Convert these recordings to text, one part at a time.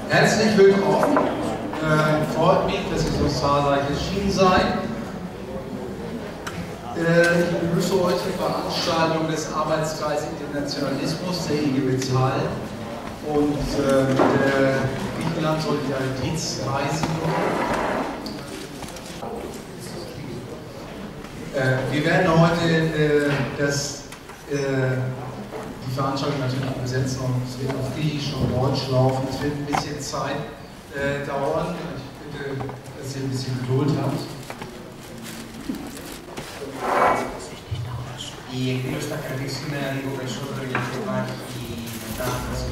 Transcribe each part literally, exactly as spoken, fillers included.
Herzlich willkommen. Äh, freut mich, dass ihr so zahlreich erschienen seid. Äh, ich begrüße euch zur Veranstaltung des Arbeitskreises Internationalismus der I G Metall und äh, der Griechenland Solidaritätsreise. Äh, wir werden heute äh, das, äh, die Veranstaltung natürlich übersetzen und es wird auf Griechisch und Deutsch laufen. Es wird ein bisschen Zeit äh, dauern. Ich bitte, dass ihr ein bisschen Geduld habt. Η εκδήλωση θα κρατήσει σήμερα λίγο περισσότερο γιατί υπάρχει μετάφραση.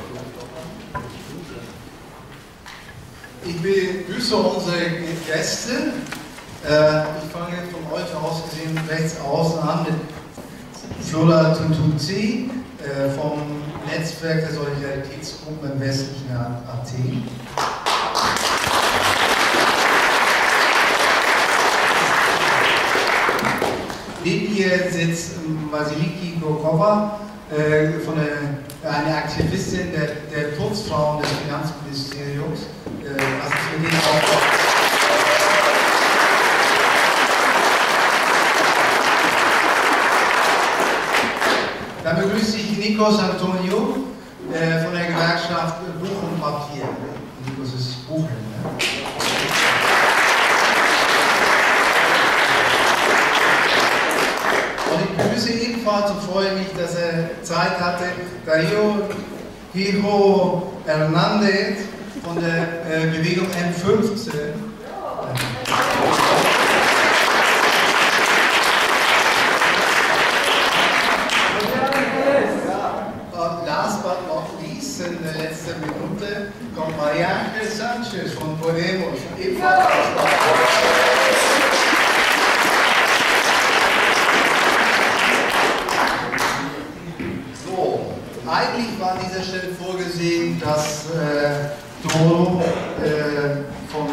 Ich begrüße unsere Gäste. Ich fange von euch aus gesehen rechts außen an mit Flora Tuntuzi vom Netzwerk der Solidaritätsgruppen im westlichen Athen. Neben ihr sitzt Vasiliki Gorkova, äh, von der, eine Aktivistin der, der Putzfrauen des Finanzministeriums. Äh, also für den auch Dann begrüße ich Nikos Antonio äh, von der Gewerkschaft Buch und Papier. Nikos ist Buchhändler. Und ich begrüße ebenfalls und freue mich, dass er Zeit hatte, Dario Hijo Hernandez von der äh, Bewegung M fünfzehn. Und last but not least, in der letzten Minute, kommt Marianne Sanchez von Podemos, ebenfalls aus Eigentlich war an dieser Stelle vorgesehen, dass äh, Doro äh, vom,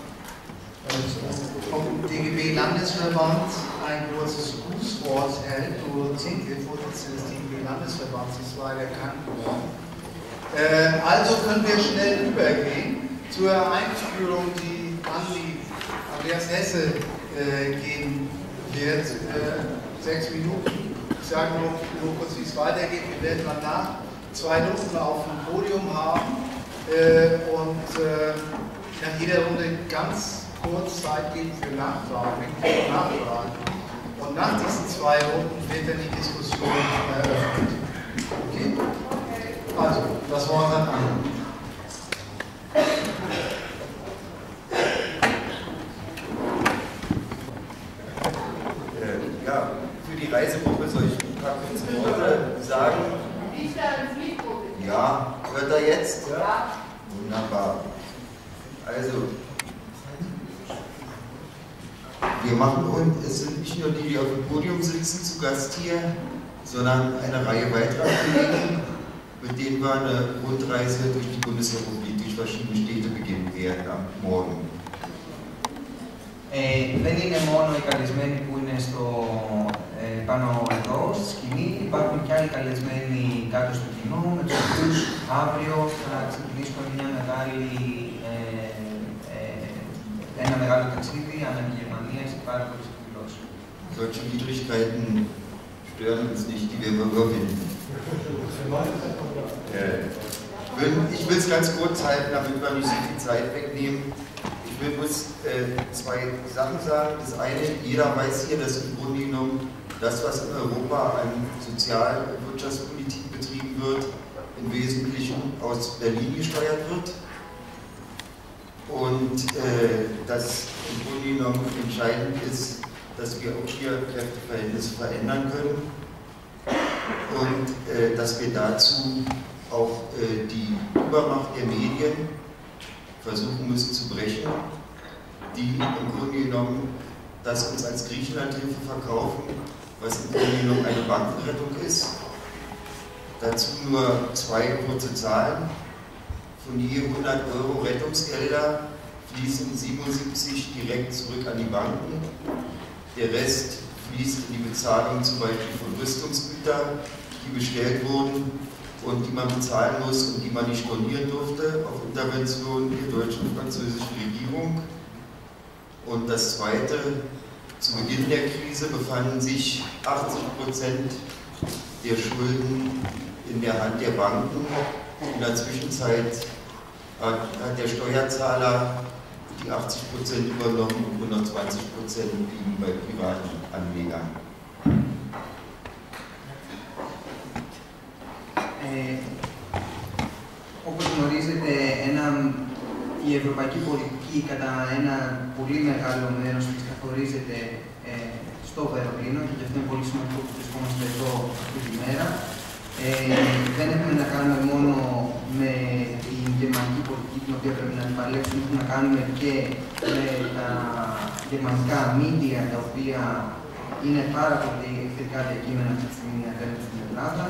äh, vom D G B-Landesverband ein kurzes Grußwort hält. Doro Zinke, Vorsitzender des D G B-Landesverbands, ist leider krank geworden. Äh, also können wir schnell übergehen zur Einführung, die an die Andreas Hesse äh, gehen wird. Äh, sechs Minuten. Ich sage nur, nur kurz, wie es weitergeht. Wir werden danach zwei Runden auf dem Podium haben äh, und äh, nach jeder Runde ganz kurz Zeit geben für Nachfragen, Nachfragen. Und nach diesen zwei Runden wird dann die Diskussion eröffnet. Okay? Also, das Wort dann an. Äh, ja, für die Reisegruppe soll ich ein paar kurze Worte sagen. Ja, hört er jetzt? Ja. Wunderbar. Also, wir machen und es sind nicht nur die, die auf dem Podium sitzen, zu Gast hier, sondern eine Reihe weiterer Kollegen, mit denen wir eine Rundreise durch die Bundesrepublik, durch verschiedene Städte beginnen werden am Morgen. Ε, δεν είναι μόνο οι καλεσμένοι που είναι στο, ε, πάνω εδώ, στη σκηνή, υπάρχουν και άλλοι καλεσμένοι κάτω στο κοινό, με τους οποίους αύριο θα ξεκινήσουμε μια μεγάλη, ε, ε, ένα μεγάλο ταξίδι ανά τη Γερμανία σε πάρα πολλές εκδηλώσεις. Solche Widrigkeiten stören uns nicht, die wir überwinden. Ich will es ganz kurz halten, damit wir nicht so viel Zeit wegnehmen. Ich will bloß äh, zwei Sachen sagen. Das eine, jeder weiß hier, dass im Grunde genommen das, was in Europa an Sozial- und Wirtschaftspolitik betrieben wird, im Wesentlichen aus Berlin gesteuert wird. Und äh, dass im Grunde genommen entscheidend ist, dass wir auch hier Kräfteverhältnisse verändern können und äh, dass wir dazu auch äh, die Übermacht der Medien versuchen müssen zu brechen, die im Grunde genommen das uns als Griechenlandhilfe verkaufen, was im Grunde genommen eine Bankenrettung ist. Dazu nur zwei kurze Zahlen. Von je hundert Euro Rettungsgelder fließen siebenundsiebzig direkt zurück an die Banken. Der Rest fließt in die Bezahlung zum Beispiel von Rüstungsgütern, die bestellt wurden, und die man bezahlen muss und die man nicht stornieren durfte auf Intervention der deutschen und französischen Regierung. Und das Zweite, zu Beginn der Krise befanden sich achtzig Prozent der Schulden in der Hand der Banken. In der Zwischenzeit hat der Steuerzahler die achtzig Prozent übernommen und nur noch zwanzig Prozent liegen bei privaten Anlegern. Ε, όπως γνωρίζετε, ένα, η ευρωπαϊκή πολιτική κατά ένα πολύ μεγάλο μέρος της καθορίζεται ε, στο Βερολίνο και γι' αυτό είναι πολύ σημαντικό που βρισκόμαστε εδώ αυτή τη μέρα. Ε, δεν έχουμε να κάνουμε μόνο με την γερμανική πολιτική την οποία πρέπει να αντιπαλέψουμε, έχουμε να κάνουμε και με τα γερμανικά media τα οποία είναι πάρα πολύ εχθρικά διακείμενα αυτή τη στιγμή απέναντι στην Ελλάδα.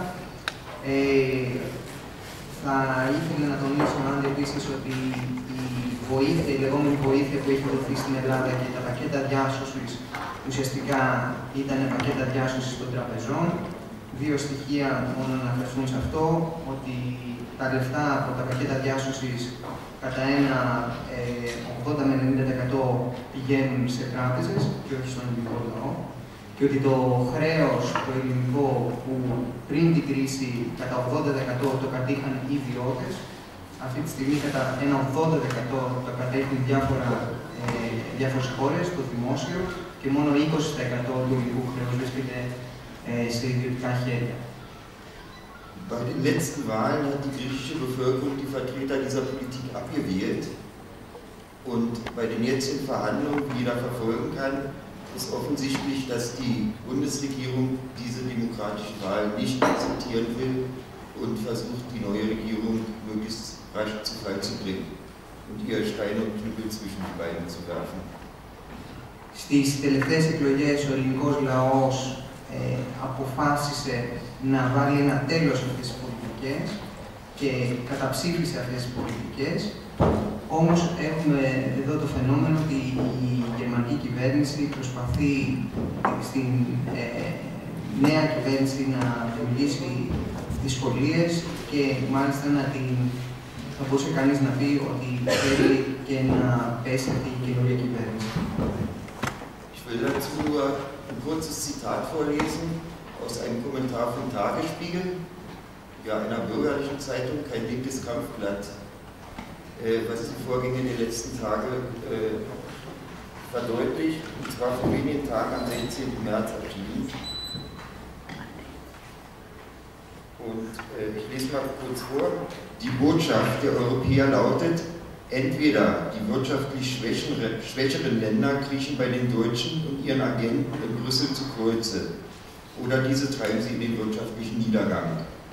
Ε, θα ήθελα να τονίσω Άντε επίσης ότι η βοήθεια, η λεγόμενη βοήθεια που έχει δοθεί στην Ελλάδα και τα πακέτα διάσωσης ουσιαστικά ήταν πακέτα διάσωσης των τραπεζών. Δύο στοιχεία μόνο να αναφερθούν σε αυτό, ότι τα λεφτά από τα πακέτα διάσωσης κατά ένα ε, ογδόντα με ενενήντα τοις εκατό πηγαίνουν σε τράπεζες και όχι στον ελληνικό λαό. Και ότι το χρέος το ελληνικό που πριν την κρίση κατά ογδόντα τοις εκατό το κατήχαν οι ιδιώτες, αυτή τη στιγμή κατά ένα ογδόντα τοις εκατό το κατέχουν διάφορα, ε, διάφορες χώρες, το δημόσιο, και μόνο είκοσι τοις εκατό του ελληνικού χρέους βρίσκεται ε, σε ιδιωτικά χέρια. Bei den letzten Wahlen hat die griechische Bevölkerung die Vertreter dieser Politik abgewählt. Und bei den jetzigen Verhandlungen, wie jeder verfolgen kann, ist offensichtlich, dass die Bundesregierung diese demokratische Wahl nicht akzeptieren will und versucht, die neue Regierung möglichst rasch zu Fall zu bringen und ihr Steine und Knüppel zwischen die Beine zu werfen. Στις τελευταίες εκλογές ο ελληνικός λαός ε, αποφάσισε να βάλει ένα τέλος σε αυτές τις πολιτικές και καταψήφισε αυτές τις πολιτικές. Όμως έχουμε εδώ το φαινόμενο ότι η γερμανική κυβέρνηση προσπαθεί στην ε, νέα κυβέρνηση να δημιουργήσει δυσκολίες και μάλιστα να την, θα μπορούσε κανείς να πει ότι θέλει και να πέσει αυτή η καινούργια κυβέρνηση. Ich will dazu nur ein kurzes Zitat vorlesen aus einem Kommentar vom Tagesspiegel, ja, einer bürgerlichen Zeitung, kein linkes Kampfblatt, was die Vorgänge der letzten Tage äh, verdeutlicht, und zwar vor wenigen Tagen am sechzehnten März erschienen. Und äh, ich lese mal kurz vor. Die Botschaft der Europäer lautet: Entweder die wirtschaftlich schwächeren Länder kriechen bei den Deutschen und ihren Agenten in Brüssel zu Kreuze, oder diese treiben sie in den wirtschaftlichen Niedergang.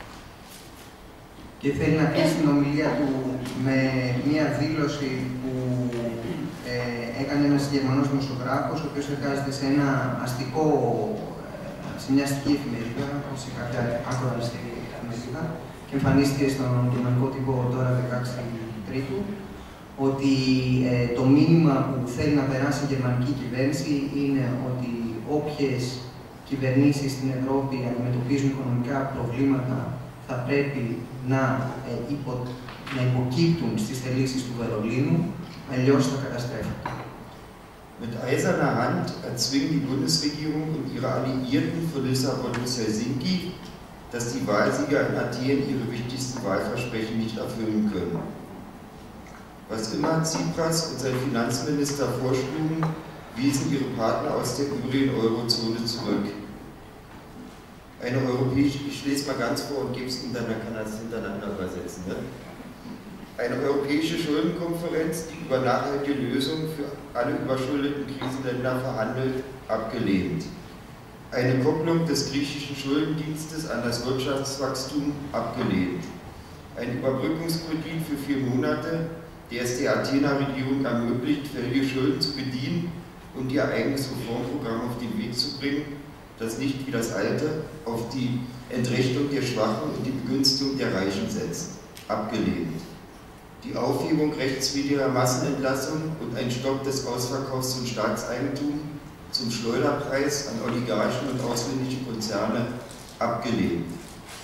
Και θέλει να κλείσει την ομιλία του με μία δήλωση που ε, έκανε ένας Γερμανός δημοσιογράφος, ο οποίος εργάζεται σε ένα αστικό, σε μια αστική εφημερίδα, σε κάποια ακροαριστερή εφημερίδα, και εμφανίστηκε στον γερμανικό τύπο τώρα δεκαέξι Τρίτου, ότι ε, το μήνυμα που θέλει να περάσει η γερμανική κυβέρνηση είναι ότι όποιες κυβερνήσεις στην Ευρώπη αντιμετωπίζουν οικονομικά προβλήματα θα πρέπει να, ε, υπο, να υποκύπτουν στις θελήσεις του Βερολίνου, αλλιώς θα καταστρέφονται. Mit eiserner Hand erzwingen die Bundesregierung und ihre Alliierten von Lissabon bis Helsinki, dass die Wahlsieger in Athen ihre wichtigsten Wahlversprechen nicht erfüllen können. Was immer Tsipras und sein Finanzminister vorschlugen, wiesen ihre Partner aus der übrigen Eurozone zurück. Eine europäische, ich lese mal ganz vor und gebe es ihm dann, dann kann er es hintereinander übersetzen. Ne? Eine europäische Schuldenkonferenz, die über nachhaltige Lösungen für alle überschuldeten Krisenländer verhandelt, abgelehnt. Eine Kopplung des griechischen Schuldendienstes an das Wirtschaftswachstum, abgelehnt. Ein Überbrückungskredit für vier Monate, der es der Athener Regierung ermöglicht, fällige Schulden zu bedienen und ihr eigenes Reformprogramm auf den Weg zu bringen, das nicht wie das alte auf die Entrechtung der Schwachen und die Begünstigung der Reichen setzt. Abgelehnt. Die Aufhebung rechtswidriger Massenentlassungen und ein Stopp des Ausverkaufs von Staatseigentum zum Schleuderpreis an Oligarchen und ausländische Konzerne, abgelehnt.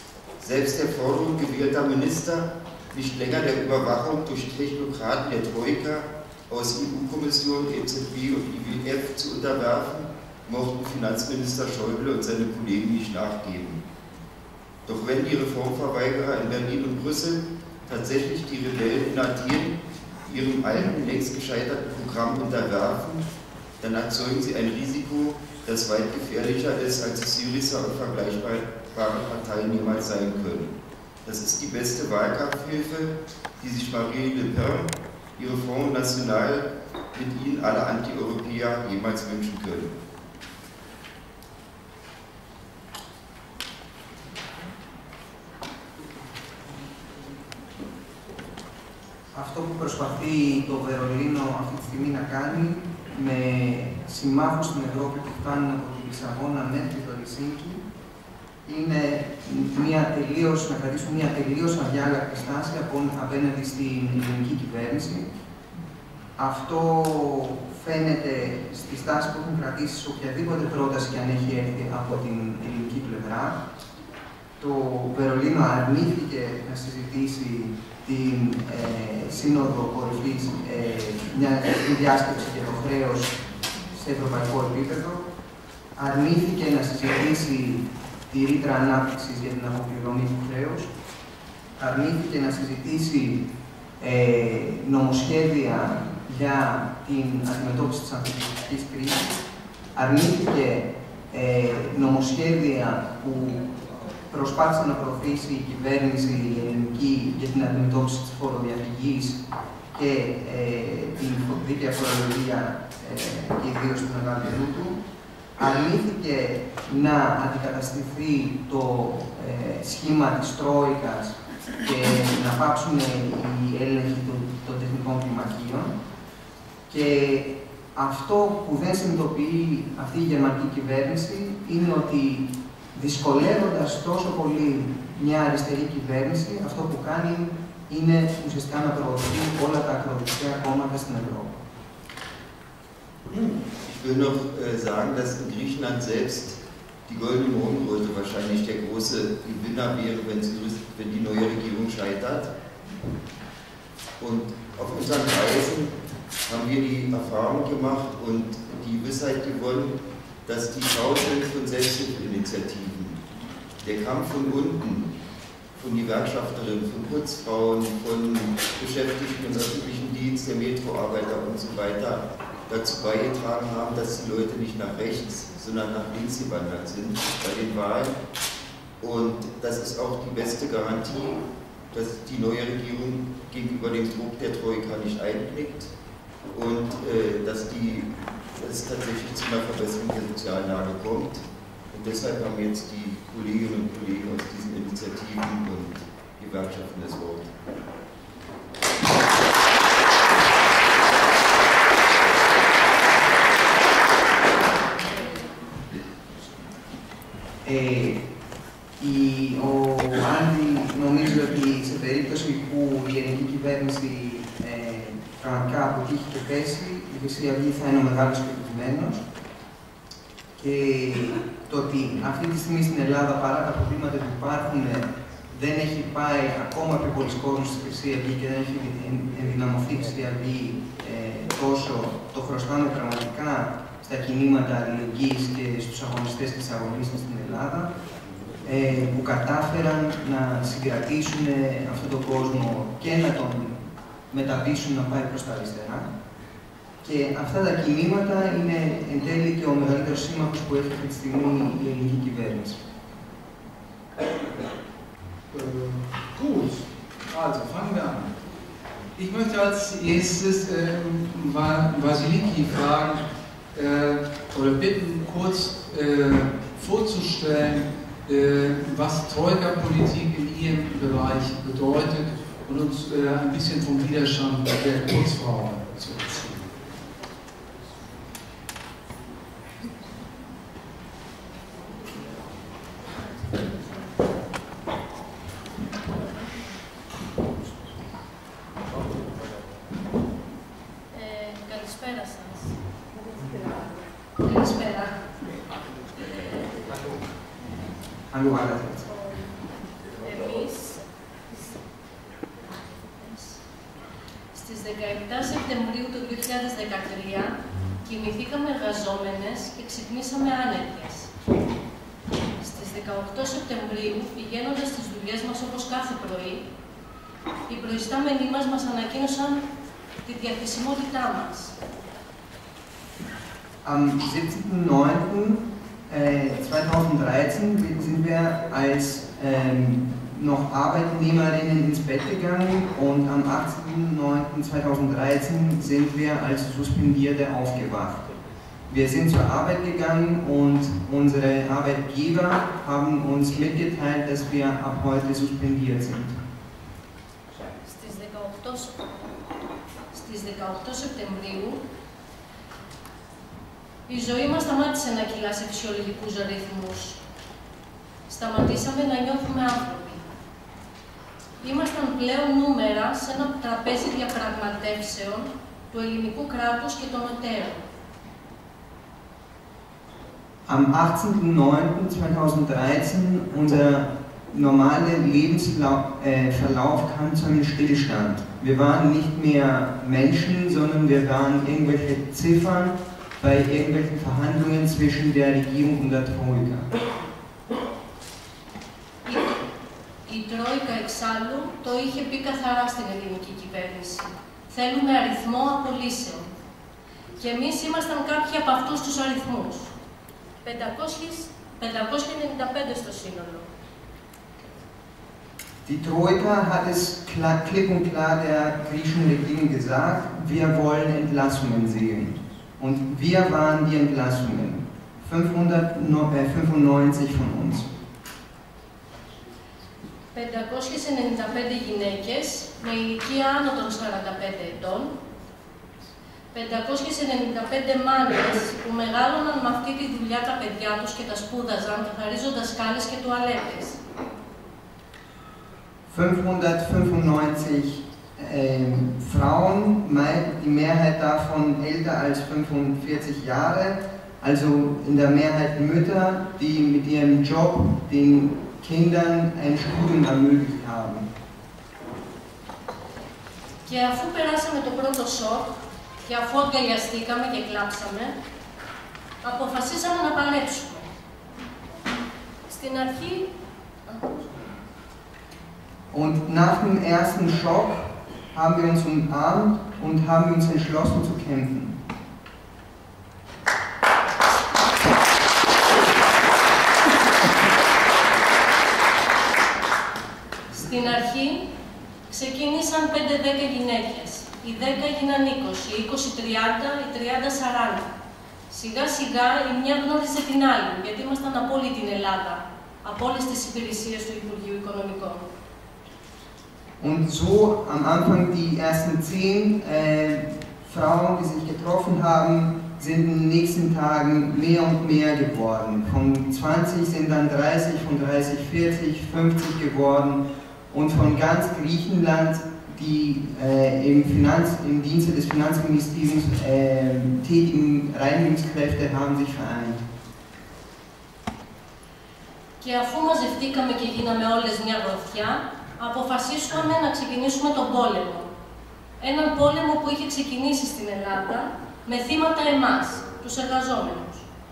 Selbst der Forderung gewählter Minister, nicht länger der Überwachung durch Technokraten der Troika aus E U-Kommission, E Z B und I W F zu unterwerfen, mochten Finanzminister Schäuble und seine Kollegen nicht nachgeben. Doch wenn die Reformverweigerer in Berlin und Brüssel tatsächlich die Rebellen in Athen ihrem alten, längst gescheiterten Programm unterwerfen, dann erzeugen sie ein Risiko, das weit gefährlicher ist, als es Syriza und vergleichbare Parteien niemals sein können. Das ist die beste Wahlkampfhilfe, die sich Marine Le Pen, ihre Front National, mit ihnen alle Anti-Europäer jemals wünschen können. Αυτό που προσπαθεί το Βερολίνο αυτή τη στιγμή να κάνει με συμμάχους στην Ευρώπη που φτάνουν από τη Λισαβόνα μέχρι το Ελσίνκι είναι μια τελείως, να κρατήσουν μια τελείως αδιάλακτη στάση απέναντι στην ελληνική κυβέρνηση. Αυτό φαίνεται στη στάση που έχουν κρατήσει σε οποιαδήποτε πρόταση και αν έχει έρθει από την ελληνική πλευρά. Το Βερολίνο αρνήθηκε να συζητήσει την ε, Σύνοδο Κορυφής, ε, μια διάσκεψη για το χρέος σε ευρωπαϊκό επίπεδο. Αρνήθηκε να συζητήσει τη ρήτρα ανάπτυξης για την αποπληρωμή του χρέους. Αρνήθηκε να συζητήσει ε, νομοσχέδια για την αντιμετώπιση της ανθρωπιστικής κρίσης. Αρνήθηκε ε, νομοσχέδια που προσπάθησε να προωθήσει η κυβέρνηση η ελληνική για την αντιμετώπιση της φοροδιαφυγής και ε, την δίκαια φορολογία ε, και ιδίως του μεγάλου του. Αρνήθηκε να αντικαταστηθεί το ε, σχήμα της Τρόικας και να πάψουν οι έλεγχοι των, των τεχνικών κλιμακίων. Και αυτό που δεν συνειδητοποιεί αυτή η γερμανική κυβέρνηση είναι ότι δυσκολεύοντας τόσο πολύ μια αριστερή κυβέρνηση, αυτό που κάνει είναι ουσιαστικά να προωθεί όλα τα ακροδεξιά κόμματα στην Ευρώπη. Ich will noch äh, sagen, dass in Griechenland selbst die goldene Morgenröte wahrscheinlich der große Gewinner wäre, wenn, sie, wenn die neue Regierung scheitert. Und auf unseren Reisen haben wir die Erfahrung gemacht und die Gewissheit gewonnen, dass die Schaukeln von Selbsthilfeinitiativen, der Kampf von unten, von Gewerkschafterinnen, von Putzfrauen, von Beschäftigten im öffentlichen Dienst, der Metroarbeiter und so weiter, dazu beigetragen haben, dass die Leute nicht nach rechts, sondern nach links gewandert sind bei den Wahlen. Und das ist auch die beste Garantie, dass die neue Regierung gegenüber dem Druck der Troika nicht einknickt und äh, dass, die, dass es tatsächlich zu einer Verbesserung der sozialen Lage kommt. Und deshalb haben jetzt die Kolleginnen und Kollegen aus diesen Initiativen und Gewerkschaften das Wort. Ε, η, ο Άντι νομίζω ότι σε περίπτωση που η ελληνική κυβέρνηση ε, πραγματικά αποτύχει και πέσει, η Χρυσή Αυγή θα είναι ο μεγάλος κερδισμένος. Και το ότι αυτή τη στιγμή στην Ελλάδα, παρά τα προβλήματα που υπάρχουν, δεν έχει πάει ακόμα πιο πολλοί κόσμος στη Χρυσή Αυγή και δεν έχει ενδυναμωθεί η Χρυσή Αυγή ε, τόσο, το χρωστάμε πραγματικά στα κινήματα αλληλεγγύης και στους αγωνιστές και τις αγωνίστες στην Ελλάδα, ε, που κατάφεραν να συγκρατήσουν αυτόν τον κόσμο και να τον μεταπίσουν να πάει προς τα αριστερά. Και αυτά τα κινήματα είναι εν τέλει και ο μεγαλύτερος σύμμαχος που έχει αυτή τη στιγμή η ελληνική κυβέρνηση. Äh, gut, also fangen wir an. Ich möchte als erstes äh, Vasiliki fragen, äh, oder bitten, kurz äh, vorzustellen, äh, was Troika-Politik in Ihrem Bereich bedeutet und uns äh, ein bisschen vom Widerstand der Kurzfrauen zu erzählen. Αλλού άλλα. χίλιαδες δεκατρία κοιμηθήκαμε εργαζόμενες και ξυπνήσαμε άνεργες. Στις δεκαοκτώ Σεπτεμβρίου, πηγαίνοντας στις δουλειές μας όπως κάθε πρωί, οι προϊστάμενοι μας μας ανακοίνωσαν τη διαθεσιμότητά μας. Am siebzehnten neunten zweitausenddreizehn sind wir als ähm, noch Arbeitnehmerinnen ins Bett gegangen und am achtzehnten neunten zweitausenddreizehn sind wir als Suspendierte aufgewacht. Wir sind zur Arbeit gegangen und unsere Arbeitgeber haben uns mitgeteilt, dass wir ab heute suspendiert sind. Στις δεκαοκτώ Σεπτεμβρίου, η ζωή μας σταμάτησε να κυλά σε φυσιολογικούς ρυθμούς. Σταματήσαμε να νιώθουμε άνθρωποι. Ήμασταν πλέον νούμερα σε ένα τραπέζι διαπραγματεύσεων του ελληνικού κράτους και των εταίρων. Am achtzehnten neunten zweitausenddreizehn unser normaler Lebensverlauf äh, kam zu einem Stillstand. Wir waren nicht mehr Menschen, sondern wir waren irgendwelche Ziffern bei irgendwelchen Verhandlungen zwischen der Regierung und der Troika. Η Τρόικα εξάλλου το είχε πει καθαρά στην ελληνική κυβέρνηση. Θέλουμε αριθμό απολύσεων. Και εμείς ήμασταν κάποιοι από αυτούς τους αριθμούς. πεντακόσια ενενήντα πέντε στο σύνολο. Die Troika hat es klar, klipp und klar der griechischen Regierung gesagt, wir wollen Entlassungen sehen. Und wir waren die Entlassungen. fünfhundertfünfundneunzig von uns. πεντακόσιες ενενήντα πέντε γυναίκες με ηλικία άνω των σαράντα πέντε ετών, πεντακόσιες ενενήντα πέντε μάνες που μεγάλωναν με αυτή τη δουλειά τα παιδιά τους και τα σπούδαζαν καθαρίζοντας σκάλες και τουαλέτες. fünfhundertfünfundneunzig äh, Frauen, die Mehrheit davon älter als fünfundvierzig Jahre, also in der Mehrheit Mütter, die mit ihrem Job den Kindern ein Studium ermöglicht haben. Και αφού περάσαμε το πρώτο σοκ και αφού αγκαλιαστήκαμε και κλάψαμε, αποφασίσαμε να παλέψουμε. Στην αρχή... Und nach dem ersten Schock haben wir uns umarmt und haben uns entschlossen zu kämpfen. Στην αρχή ξεκίνησαν πέντε δέκα γυναίκες. Οι δέκα έγιναν είκοσι, οι είκοσι τριάντα, οι τριάντα σαράντα. Σιγά σιγά η μια γνώριζε την άλλη, γιατί ήμασταν από όλη την Ελλάδα, από όλες τις υπηρεσίες του Υπουργείου Οικονομικών. Und so am Anfang die ersten zehn äh, Frauen, die sich getroffen haben, sind in den nächsten Tagen mehr und mehr geworden. Von zwanzig sind dann dreißig, von dreißig vierzig, fünfzig geworden. Und von ganz Griechenland, die äh, im, Finanz-, im Dienste des Finanzministeriums äh, tätigen Reinigungskräfte haben sich vereint. Και αφού μαζευτήκαμε και γίναμε όλες μια γροθιά, αποφασίσαμε να ξεκινήσουμε τον πόλεμο. Έναν πόλεμο που είχε ξεκινήσει στην Ελλάδα με θύματα εμάς, τους εργαζόμενους.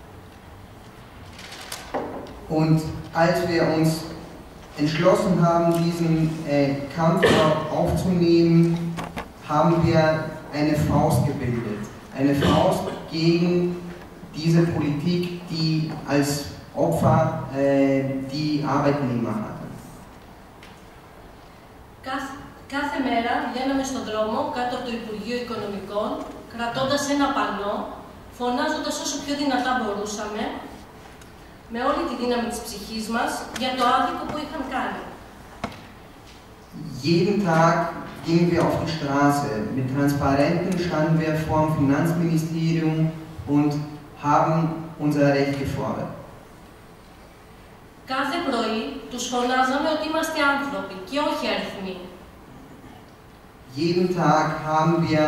Und als wir uns entschlossen haben, diesen äh, Kampf aufzunehmen, haben wir eine Faust gebildet. Eine Faust gegen diese Politik, die als Opfer äh, die Arbeitnehmer hatte. Κάθε, κάθε μέρα βγαίναμε στον δρόμο κάτω από το Υπουργείο Οικονομικών, κρατώντας ένα πανό, φωνάζοντας όσο πιο δυνατά μπορούσαμε, με όλη τη δύναμη της ψυχής μας, για το άδικο που είχαν κάνει. Jeden Tag gingen wir auf die Straße. Mit Transparenten standen wir vor dem Finanzministerium und haben unser Recht gefordert. Κάθε πρωί τους φωνάζαμε ότι είμαστε άνθρωποι και όχι αριθμοί. Jeden Tag haben wir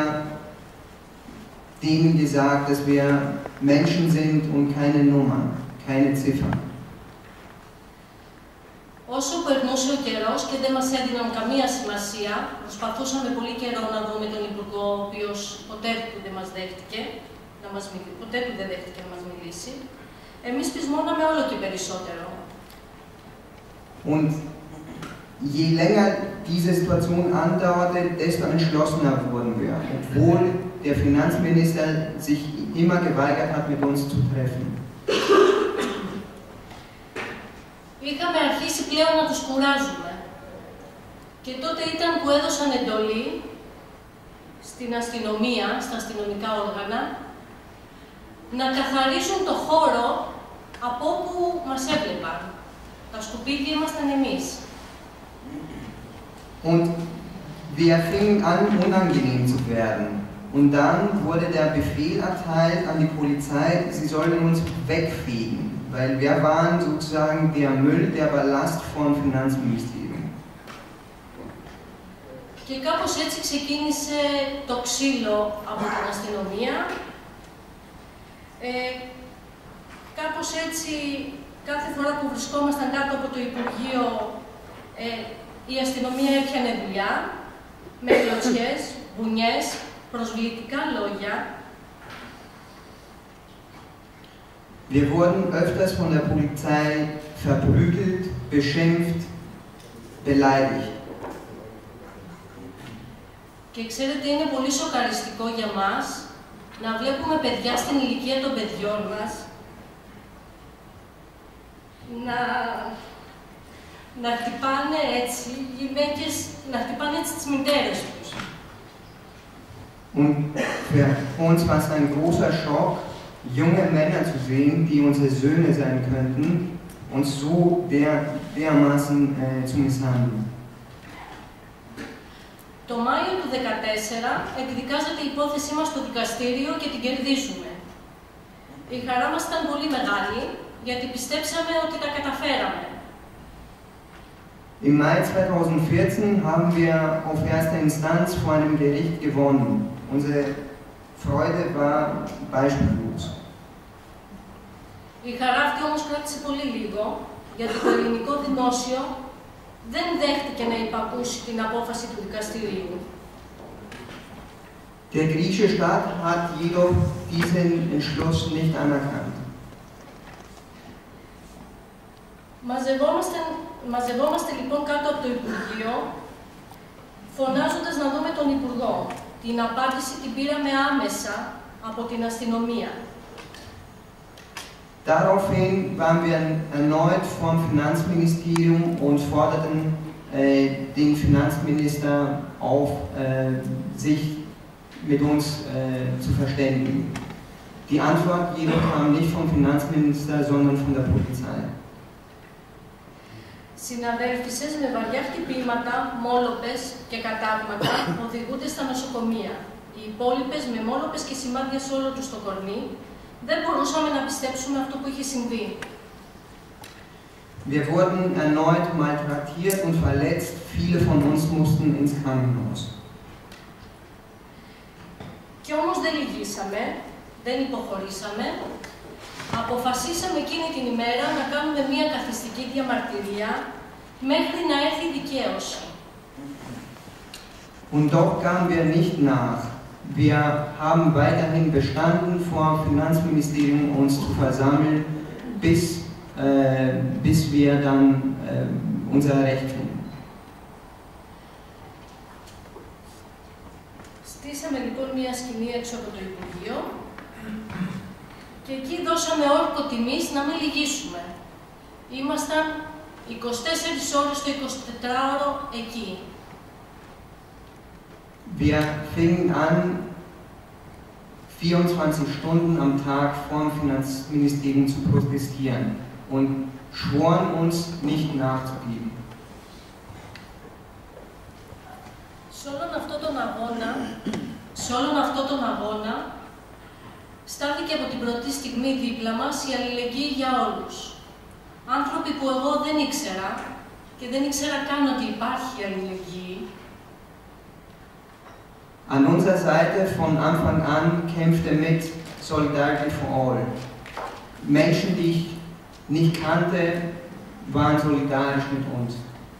denen gesagt, dass wir Menschen sind und keine Nummern, keine Ziffern. Όσο περνούσε ο καιρός και δεν μας έδιναν καμία σημασία, προσπαθούσαμε πολύ καιρό να δούμε τον Υπουργό, ο οποίος ποτέ του δεν μας δέχτηκε, να μας μιλήσει, ποτέ του δεν δέχτηκε να μας μιλήσει. Εμείς πεισμόναμε όλο και περισσότερο. Und je länger diese Situation andauerte, desto entschlossener wurden wir, obwohl der Finanzminister sich immer geweigert hat, mit uns zu treffen. Είχαμε αρχίσει πλέον να τους κουράζουμε. Και τότε ήταν που έδωσαν εντολή στην αστυνομία, στα αστυνομικά όργανα, να καθαρίσουν το χώρο από όπου μας έβλεπαν. Τα σκουπίδια ήμασταν εμείς. Und wir fingen an, unangenehm zu werden. Und dann wurde der Befehl erteilt an die Polizei, sie sollten uns wegfegen, weil wir waren sozusagen der Müll, der Ballast vom Finanzministerium. Και κάπως έτσι ξεκίνησε το ξύλο από την αστυνομία. Ε, κάπως έτσι, κάθε φορά που βρισκόμασταν κάτω από το Υπουργείο, ε, η αστυνομία έπιανε δουλειά, με κλωτσιές, μπουνιές, προσβλητικά λόγια. Wir wurden öfters von der Polizei verprügelt, beschimpft, beleidigt. Και ξέρετε, είναι πολύ σοκαριστικό για μας να βλέπουμε παιδιά στην ηλικία των παιδιών μας να, να χτυπάνε έτσι, γυναίκες, να χτυπάνε έτσι τις μητέρες τους. Und für uns war es ein großer Schock, junge Männer zu sehen, die unsere Söhne sein könnten, uns so der, dermaßen äh, zu misshandeln. Το Μάιο του δύο χιλιάδες δεκατέσσερα εκδικάζεται η υπόθεσή μας στο δικαστήριο και την κερδίζουμε. Η χαρά μας ήταν πολύ μεγάλη, γιατί πιστέψαμε ότι τα καταφέραμε. Im Mai zweitausendvierzehn haben wir auf erster Instanz vor einem Gericht gewonnen. Unsere Freude war beispiellos. Η χαρά αυτή όμως κράτησε πολύ λίγο, γιατί το ελληνικό δημόσιο δεν δέχτηκε να υπακούσει την απόφαση του δικαστηρίου. Der griechische Staat hat jedoch diesen Entschluss nicht anerkannt. Μαζευόμαστε, μαζευόμαστε λοιπόν κάτω από το Υπουργείο, φωνάζοντας να δούμε τον Υπουργό. Την απάντηση την πήραμε άμεσα από την αστυνομία. Daraufhin waren wir erneut vom Finanzministerium und forderten äh, den Finanzminister auf, äh, sich mit uns äh, zu verständigen. Die Antwort jedoch kam nicht vom Finanzminister, sondern von der Polizei. Συναδέλφισες με βαριά χτυπήματα, μόλοπες και κατάγματα οδηγούνται στα νοσοκομεία. Οι υπόλοιπες με μόλοπες και σημάδια σε όλο τους το κορμί, δεν μπορούσαμε να πιστέψουμε αυτό που είχε συμβεί. Wir wurden erneut malträtiert und verletzt. Viele von uns mussten ins Krankenhaus. Και όμως δεν λυγίσαμε, δεν υποχωρήσαμε. Αποφασίσαμε εκείνη την ημέρα να κάνουμε μία καθιστική διαμαρτυρία μέχρι να έρθει η δικαίωση. Und doch gaben wir nicht nach. Wir haben weiterhin bestanden, vor dem Finanzministerium uns zu versammeln, bis, äh, bis wir dann äh, unser Recht finden. Στήσαμε λοιπόν μία σκηνή έξω από το Υπουργείο και εκεί δώσαμε όρκο τιμής να μην λυγίσουμε. Ήμασταν είκοσι τέσσερις ώρες το εικοσιτετράωρο εκεί. Wir fingen an, vierundzwanzig Stunden am Tag vor dem Finanzministerium zu protestieren und schworen uns, nicht nachzugeben. Σε όλον αυτόν τον αγώνα, σε όλον αυτόν τον αγώνα, στάθηκε από την πρώτη στιγμή δίπλα μας η αλληλεγγύη για όλους. Άνθρωποι που εγώ δεν ήξερα και δεν ήξερα καν ότι υπάρχει αλληλεγγύη. An unserer Seite von Anfang an kämpfte mit Solidarity for All. Menschen, die ich nicht kannte, waren solidarisch mit uns.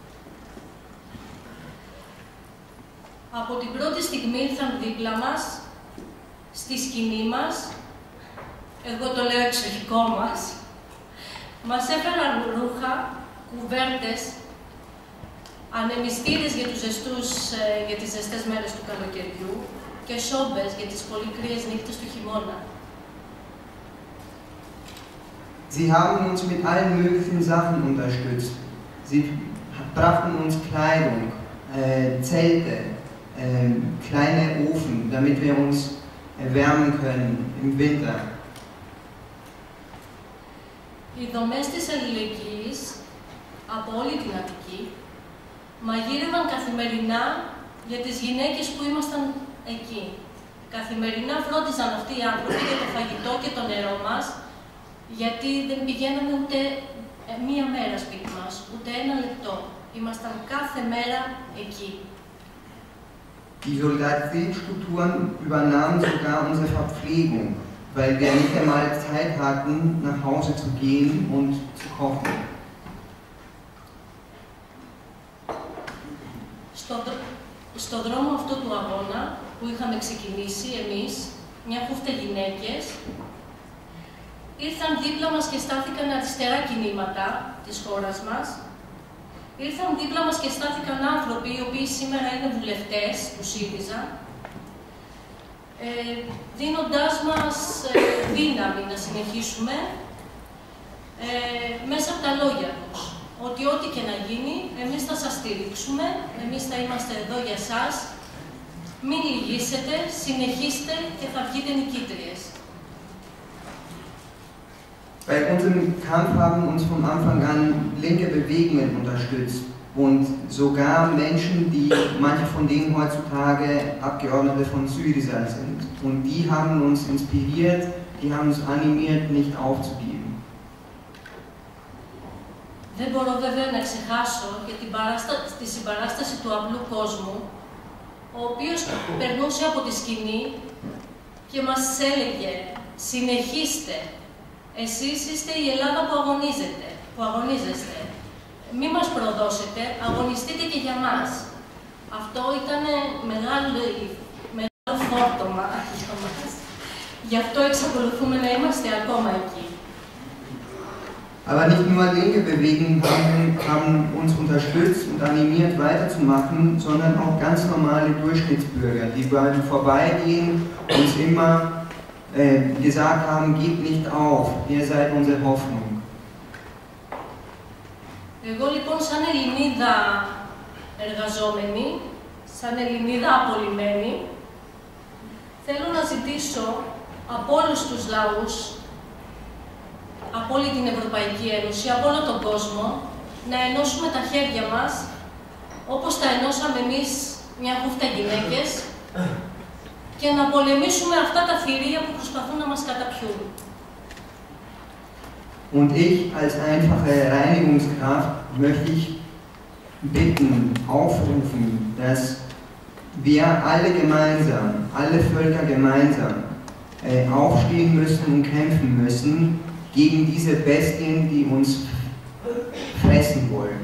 Από την πρώτη στιγμή ήρθαν δίπλα μας, στη σκηνή μας, εγώ το λέω εξοχικό μας, μας έφεραν ρούχα, κουβέρτες, ανεμιστήρες για, τους ζεστούς, για τις ζεστές μέρες του καλοκαιριού και σόμπες για τις πολύ κρύες νύχτες του χειμώνα. Sie haben uns mit allen möglichen Sachen unterstützt. Sie brachten uns Kleidung, äh, Zelte, äh, kleine Ofen, damit wir uns erwärmen können im Winter. Οι δομές της αλληλεγγύης από όλη την Αττική μαγείρευαν καθημερινά για τις γυναίκες που ήμασταν εκεί. Καθημερινά φρόντιζαν αυτοί οι άνθρωποι για το φαγητό και το νερό μας, γιατί δεν πηγαίναμε ούτε μία μέρα σπίτι μας, ούτε ένα λεπτό. Ήμασταν κάθε μέρα εκεί. Die Solidaritätsstrukturen übernahmen sogar unsere Verpflegung, weil wir nicht einmal Zeit hatten, nach Hause zu gehen und zu kochen. Στο, στο δρόμο αυτό του αγώνα που είχαμε ξεκινήσει εμείς, μια χούφτα γυναίκες, ήρθαν δίπλα μας και στάθηκαν αριστερά κινήματα της χώρας μας. Ήρθαν δίπλα μας και στάθηκαν άνθρωποι οι οποίοι σήμερα είναι βουλευτές του ΣΥΡΙΖΑ, ε, δίνοντάς μας ε, δύναμη να συνεχίσουμε ε, μέσα από τα λόγια τους. Ότι ό,τι και να γίνει, εμείς θα σας στηρίξουμε, εμείς θα είμαστε εδώ για σας, μην λυγίσετε, συνεχίστε και θα βγείτε νικήτριες. Bei unserem Kampf haben uns von Anfang an linke Bewegungen unterstützt und sogar Menschen, die manche von denen heutzutage Abgeordnete von Syriza sind. Und die haben uns inspiriert, die haben uns animiert, nicht aufzugeben. Δεν μπορώ βέβαια να ξεχάσω και την παράστα... τη συμπαράσταση του απλού κόσμου, ο οποίος περνούσε από τη σκηνή και μας έλεγε «Συνεχίστε, εσείς είστε η Ελλάδα που αγωνίζετε, που αγωνίζεστε. Μη μας προδώσετε, αγωνιστείτε και για μας». Αυτό ήταν μεγάλο, μεγάλο φόρτωμα για μας. Γι' αυτό εξακολουθούμε να είμαστε ακόμα εκεί. Aber nicht nur linke Bewegungen haben, haben uns unterstützt und animiert weiterzumachen, sondern auch ganz normale Durchschnittsbürger, die beim Vorbeigehen uns immer äh, gesagt haben, gebt nicht auf, ihr seid unsere Hoffnung. Εγώ λοιπόν σαν Ελληνίδα εργαζόμενη, σαν Ελληνίδα απολυμμένη, θέλω να ζητήσω από όλους τους λαούς, από όλη την Ευρωπαϊκή Ένωση, από όλο τον κόσμο, να ενώσουμε τα χέρια μας, όπως τα ενώσαμε εμείς μια χούφτα γυναίκες, και να πολεμήσουμε αυτά τα θηρία που προσπαθούν να μας καταπιούν. Und ich als einfache Reinigungskraft möchte ich bitten, aufrufen, dass wir alle gemeinsam, alle Völker gemeinsam äh, aufstehen müssen und kämpfen müssen gegen diese Bestien, die uns fressen wollen.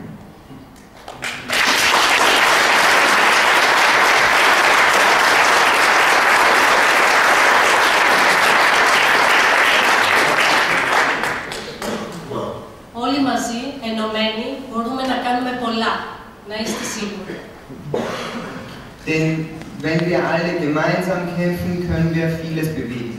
Όλοι μαζί, ενωμένοι, μπορούμε να κάνουμε πολλά, να είστε σίγουροι. Denn wenn wir alle gemeinsam kämpfen, können wir vieles bewegen.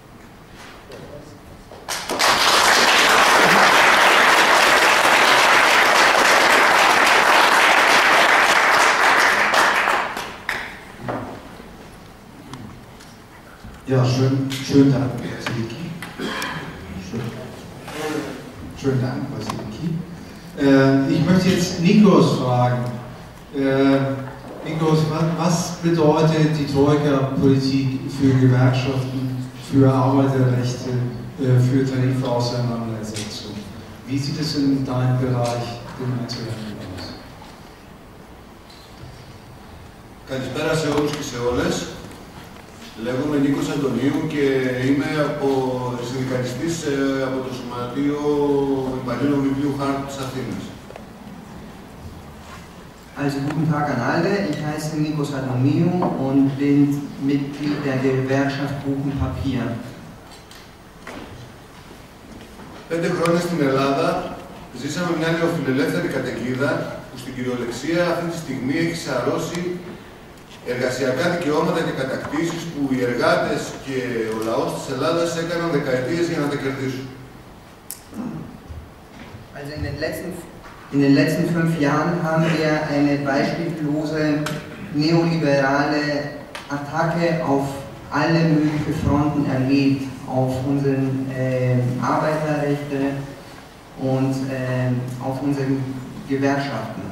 Ja, schön, schönen Dank, Vasiliki. Schön, schönen Dank, Vasiliki. Äh, ich möchte jetzt Nikos fragen. Äh, Nikos, was, was bedeutet die Troika-Politik für Gewerkschaften, für Arbeiterrechte, äh, für Tarifauseinandersetzung? Wie sieht es in deinem Bereich den Einzelhändlern aus? Καλησπέρα σε όλους και σε όλες. Λέγομαι Νίκος Αντωνίου και είμαι από συνδικαλιστής από το Σωματείο Υπαλλήλων Βιβλίου Χάρτου της Αθήνας. Also guten Tag an alle, ich heiße Nikos Adoniou und bin Mitglied der Gewerkschaft Buch und Papier. Πέντε χρόνια στην Ελλάδα ζήσαμε μια νεοφιλελεύθερη καταιγίδα που στην κυριολεξία αυτή τη στιγμή έχει σαρώσει εργασιακά δικαιώματα και κατακτήσεις που οι εργάτες και ο λαός της Ελλάδας έκαναν δεκαετίες για να τα κερδίσουν. Also in den letzten, in den letzten fünf Jahren haben wir eine beispiellose neoliberale Attacke auf alle möglichen Fronten erlebt, auf unsere äh, Arbeiterrechte und äh, auf unsere Gewerkschaften.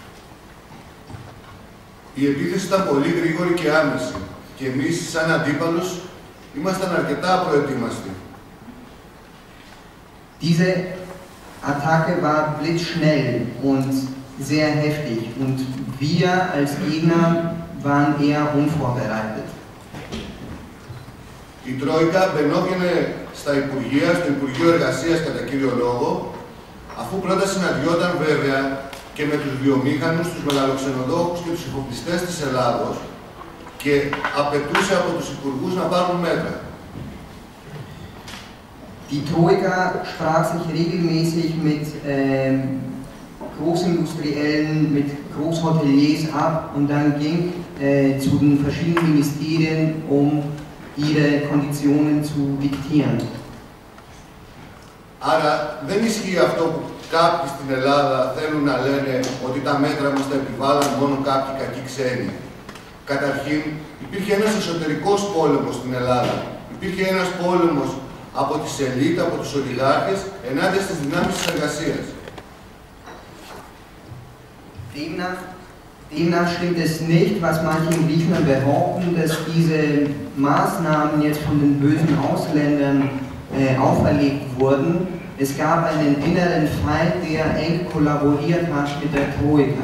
Η επίθεση ήταν πολύ γρήγορη και άμεση και εμείς σαν αντίπαλος ήμασταν αρκετά προετοίμαστοι. Diese Attacke war blitzschnell und sehr heftig und wir als Gegner waren eher unvorbereitet. Η Τρόικα μπαινόγαινε στα Υπουργεία, στο Υπουργείο Εργασίας κατά κύριο λόγο, αφού πρώτα συναντιόταν βέβαια και με τους βιομήχανους, τους μεγαλοξενοδόχους και τους εφοπλιστές της Ελλάδος και απαιτούσε από τους υπουργούς να πάρουν μέτρα. Die Troika sprach sich regelmäßig mit äh, Großindustriellen, mit Großhoteliers ab und dann ging äh, zu den verschiedenen Ministerien, um ihre Konditionen zu diktieren. Άρα δεν ισχύει αυτό που κάποιοι στην Ελλάδα θέλουν να λένε ότι τα μέτρα μας τα επιβάλλαν μόνο κάποιοι κακοί ξένοι. Καταρχήν, υπήρχε ένας εσωτερικός πόλεμος στην Ελλάδα. Υπήρχε ένας πόλεμος από τις ελίτ, από τους ολιγάρχες, ενάντια στις δυνάμεις της εργασίας. Demnach, demnach stimmt es nicht, was manche in Griechenland behaupten, dass diese Maßnahmen jetzt von den bösen Ausländern äh, auferlegt wurden. Es gab einen inneren Feind, der eng kollaboriert hat mit der Troika.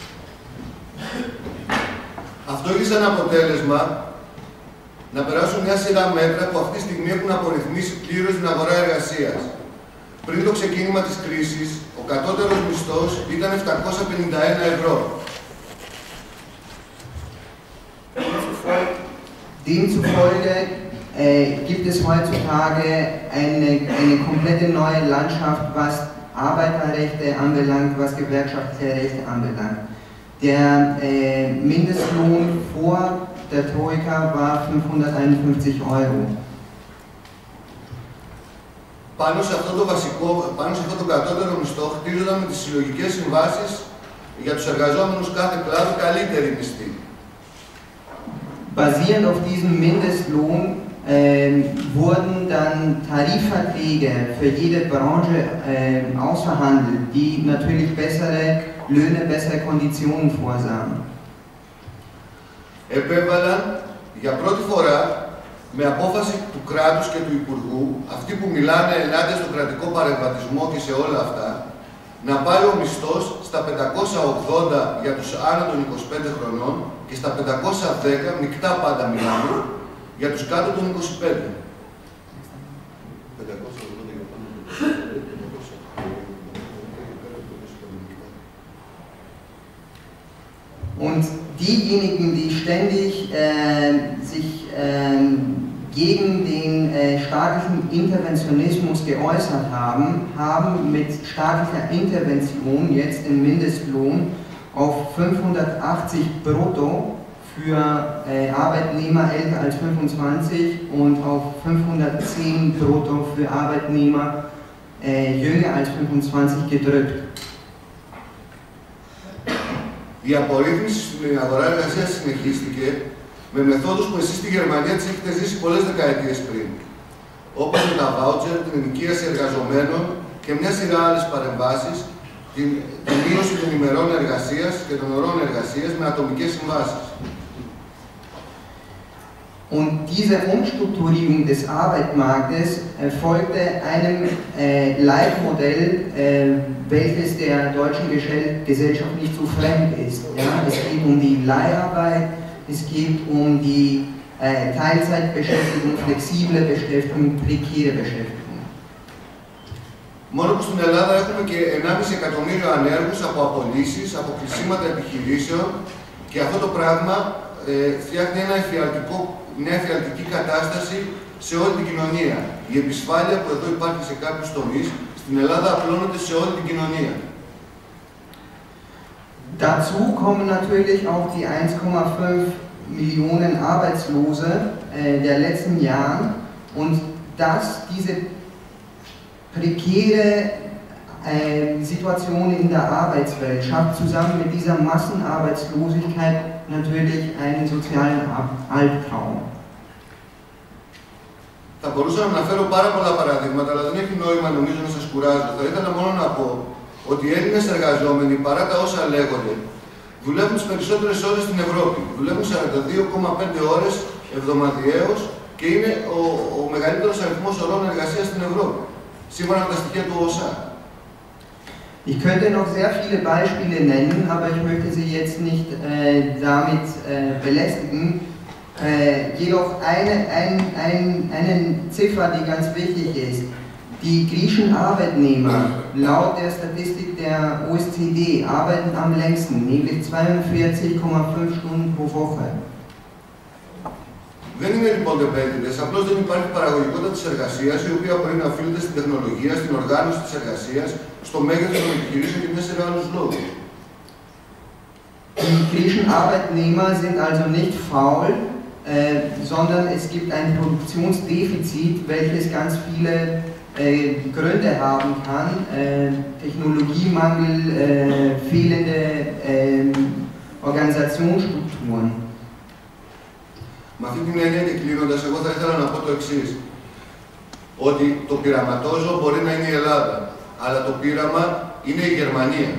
Αυτό έχει σαν αποτέλεσμα να περάσουν μια σειρά μέτρα που αυτή τη στιγμή έχουν απορριθμίσει πλήρως την αγορά εργασίας. Πριν το ξεκίνημα της κρίσης, ο κατώτερος μισθός ήταν επτακόσια πενήντα ένα ευρώ. Demzufolge äh, gibt es heutzutage eine, eine komplette neue Landschaft, was Arbeiterrechte anbelangt, was gewerkschaftliche Rechte anbelangt. Der äh, Mindestlohn vor der Troika war fünfhunderteinundfünfzig Euro. Πάνω σε αυτό το βασικό, πάνω σε αυτό το κατώτερο μισθό χτίζονταν με τις συλλογικές συμβάσεις για τους εργαζόμενους κάθε κλάδου καλύτερη μισθή. Basierend auf diesem Mindestlohn äh, wurden dann Tarifverträge für jede Branche äh, ausverhandelt, die natürlich bessere Löhne, bessere Konditionen vorsahen. Επέβαλαν για πρώτη φορά με απόφαση του κράτους και του Υπουργού, αυτοί που μιλάνε ενάντια στον κρατικό παρεμβατισμό και σε όλα αυτά, να πάει ο μισθός στα πεντακόσια ογδόντα για τους άνω των είκοσι πέντε χρονών και στα πεντακόσια δέκα, μεικτά πάντα μιλάμε, για τους κάτω των είκοσι πέντε. Und diejenigen, die ständig äh, sich äh, gegen den äh, staatlichen Interventionismus geäußert haben, haben mit staatlicher Intervention jetzt den Mindestlohn auf fünfhundertachtzig brutto für äh, Arbeitnehmer älter als fünfundzwanzig und auf fünfhundertzehn brutto für Arbeitnehmer äh, jünger als fünfundzwanzig gedrückt. Η απορρίθμιση στην αγορά εργασίας συνεχίστηκε με μεθόδους που εσείς στη Γερμανία τις έχετε ζήσει πολλές δεκαετίες πριν. Όπως με τα βάουτσερ, την ενοικίαση εργαζομένων και μια σειρά άλλες παρεμβάσεις, την, την μείωση των ημερών εργασίας και των ωρών εργασίας με ατομικές συμβάσεις. Und diese Umstrukturierung des Arbeitsmarktes äh, folgte einem äh, Leitmodell, äh, welches der deutschen Gesellschaft nicht so fremd ist. Ja? Es geht um die Leiharbeit, es geht um die ε, Teilzeitbeschäftigung, flexible Beschäftigung, prekäre Beschäftigung. Μόνο που στην Ελλάδα έχουμε και ενάμιση εκατομμύριο ανέργους από απολύσεις, από κλεισίματα επιχειρήσεων και αυτό το πράγμα ε, φτιάχνει ένα εφιαλτικό, μια εφιαλτική κατάσταση σε όλη την κοινωνία. Η επισφάλεια που εδώ υπάρχει σε κάποιους τομείς, στην Ελλάδα απλώνεται σε όλη την κοινωνία. Dazu kommen natürlich auch die eins Komma fünf Millionen Arbeitslose äh, der letzten Jahre und dass diese prekäre äh, Situation in der Arbeitswelt schafft zusammen mit dieser Massenarbeitslosigkeit natürlich einen sozialen Albtraum. Θα μπορούσα να αναφέρω πάρα πολλά παραδείγματα, αλλά δεν έχει νόημα νομίζω να σας κουράζω. Θα ήθελα μόνο να πω ότι οι Έλληνες εργαζόμενοι, παρά τα όσα λέγονται, δουλεύουν τις περισσότερες ώρες στην Ευρώπη. Δουλεύουν σαράντα δύο κόμμα πέντε ώρες εβδομαδιαίως και είναι ο, ο μεγαλύτερος αριθμός ωρών εργασίας στην Ευρώπη, σύμφωνα με τα στοιχεία του ΟΣΑ. Ich könnte noch sehr viele Beispiele nennen, aber ich möchte Sie jetzt nicht äh, damit äh, belästigen. Äh, jedoch eine, ein, ein, eine Ziffer, die ganz wichtig ist. Die griechischen Arbeitnehmer, laut der Statistik der O E C D, arbeiten am längsten, nämlich zweiundvierzig Komma fünf Stunden pro Woche. Δεν είναι λοιπόν τεμπέληδες, απλώς δεν υπάρχει παραγωγικότητα της εργασίας, η οποία μπορεί να οφείλεται στην τεχνολογία, στην οργάνωση της εργασίας, στο μέγεθος των επιχειρήσεων και μια σειρά άλλους λόγους. Die griechischen Arbeitnehmer sind also nicht faul, äh, sondern es gibt ein Produktionsdefizit, welches ganz viele äh, Gründe haben kann, äh, Technologiemangel, äh, fehlende äh, Organisationsstrukturen. Με αυτή την έννοια και κλείνοντας, εγώ θα ήθελα να πω το εξής. Ότι το πειραματόζωο μπορεί να είναι η Ελλάδα, αλλά το πείραμα είναι η Γερμανία.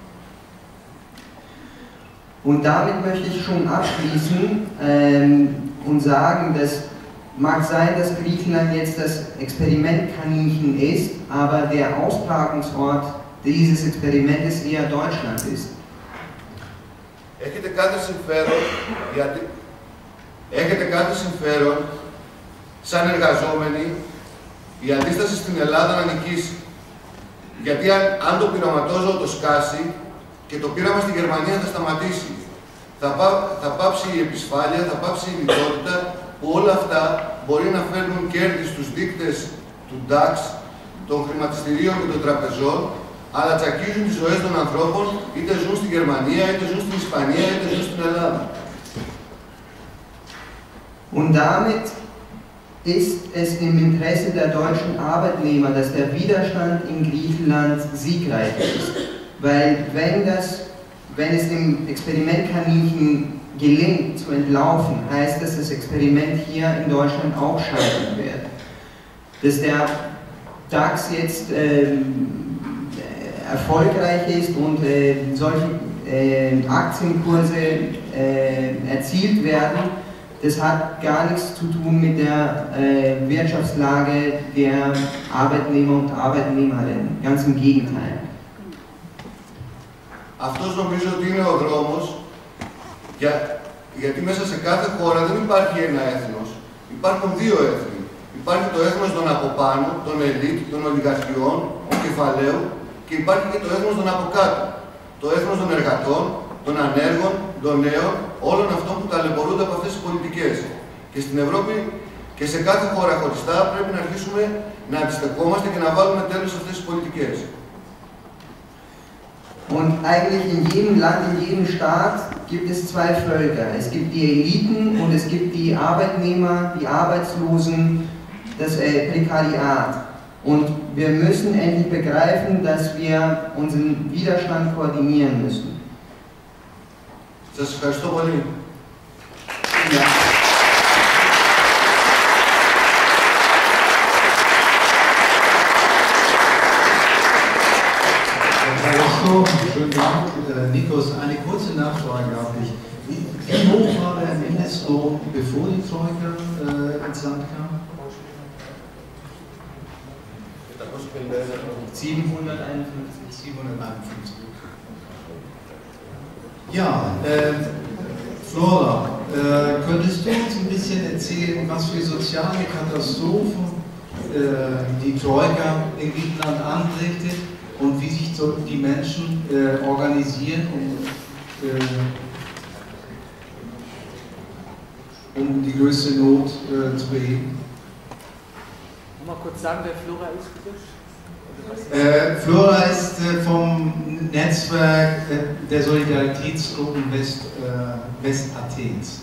Und damit möchte ich schon abschließen ähm, und sagen, dass mag sein, dass Griechenland jetzt das Experimentkaninchen ist, aber der Austragungsort dieses Experimentes eher Deutschland ist. Έχετε κάθε συμφέρον, γιατί... Έχετε κάθε συμφέρον, σαν εργαζόμενοι, η αντίσταση στην Ελλάδα να νικήσει. Γιατί αν, αν το πειραματόζωο το σκάσει και το πείραμα στη Γερμανία θα σταματήσει. Θα, πά, θα πάψει η επισφάλεια, θα πάψει η λιτότητα, που όλα αυτά μπορεί να φέρνουν κέρδη στους δείκτες του νταξ, των χρηματιστηρίων και των τραπεζών, αλλά τσακίζουν τις ζωές των ανθρώπων, είτε ζουν στη Γερμανία, είτε ζουν στην Ισπανία, είτε ζουν στην Ελλάδα. Und damit ist es im Interesse der deutschen Arbeitnehmer, dass der Widerstand in Griechenland siegreich ist. Weil wenn, das, wenn es dem Experimentkaninchen gelingt zu entlaufen, heißt das, das Experiment hier in Deutschland auch scheitern wird. Dass der DAX jetzt äh, erfolgreich ist und äh, solche äh, Aktienkurse äh, erzielt werden, das hat gar nichts zu tun mit der äh, Wirtschaftslage der Arbeitnehmer und Arbeitnehmerinnen. Ganz im Gegenteil. Αυτός νομίζω ότι είναι ο δρόμος, για, γιατί μέσα σε κάθε χώρα δεν υπάρχει ένα έθνος, υπάρχουν δύο έθνη. Υπάρχει το έθνος των από πάνω, των ελίτ, των ολιγαρχιών, του κεφαλαίου και υπάρχει και το έθνος των από κάτω. Το έθνος των εργατών, των ανέργων, των νέων, όλων αυτών που ταλαιπωρούνται από αυτές τις πολιτικές. Και στην Ευρώπη και σε κάθε χώρα χωριστά πρέπει να αρχίσουμε να αντιστεκόμαστε και να βάλουμε τέλος σε αυτές τις πολιτικές. Und eigentlich in jedem Land, in jedem Staat gibt es zwei Völker. Es gibt die Eliten und es gibt die Arbeitnehmer, die Arbeitslosen, das äh, Prekariat. Und wir müssen endlich begreifen, dass wir unseren Widerstand koordinieren müssen. Σας ευχαριστώ πολύ. Ja. Schönen Dank, Nikos. Eine kurze Nachfrage habe ich. Wie, wie hoch war der Mindestlohn, bevor die Troika äh, ins Land kam? siebenhunderteinundfünfzig. siebenhunderteinundfünfzig. Ja, äh, Flora, Äh, könntest du uns ein bisschen erzählen, was für soziale Katastrophen äh, die Troika in Griechenland anrichtet und wie sich so die Menschen äh, organisieren, um, äh, um die größte Not äh, zu beheben? Mal kurz sagen, wer Flora ist, bitte? Äh, Flora ist äh, vom Netzwerk äh, der Solidaritätsgruppen West, äh, West-Athens.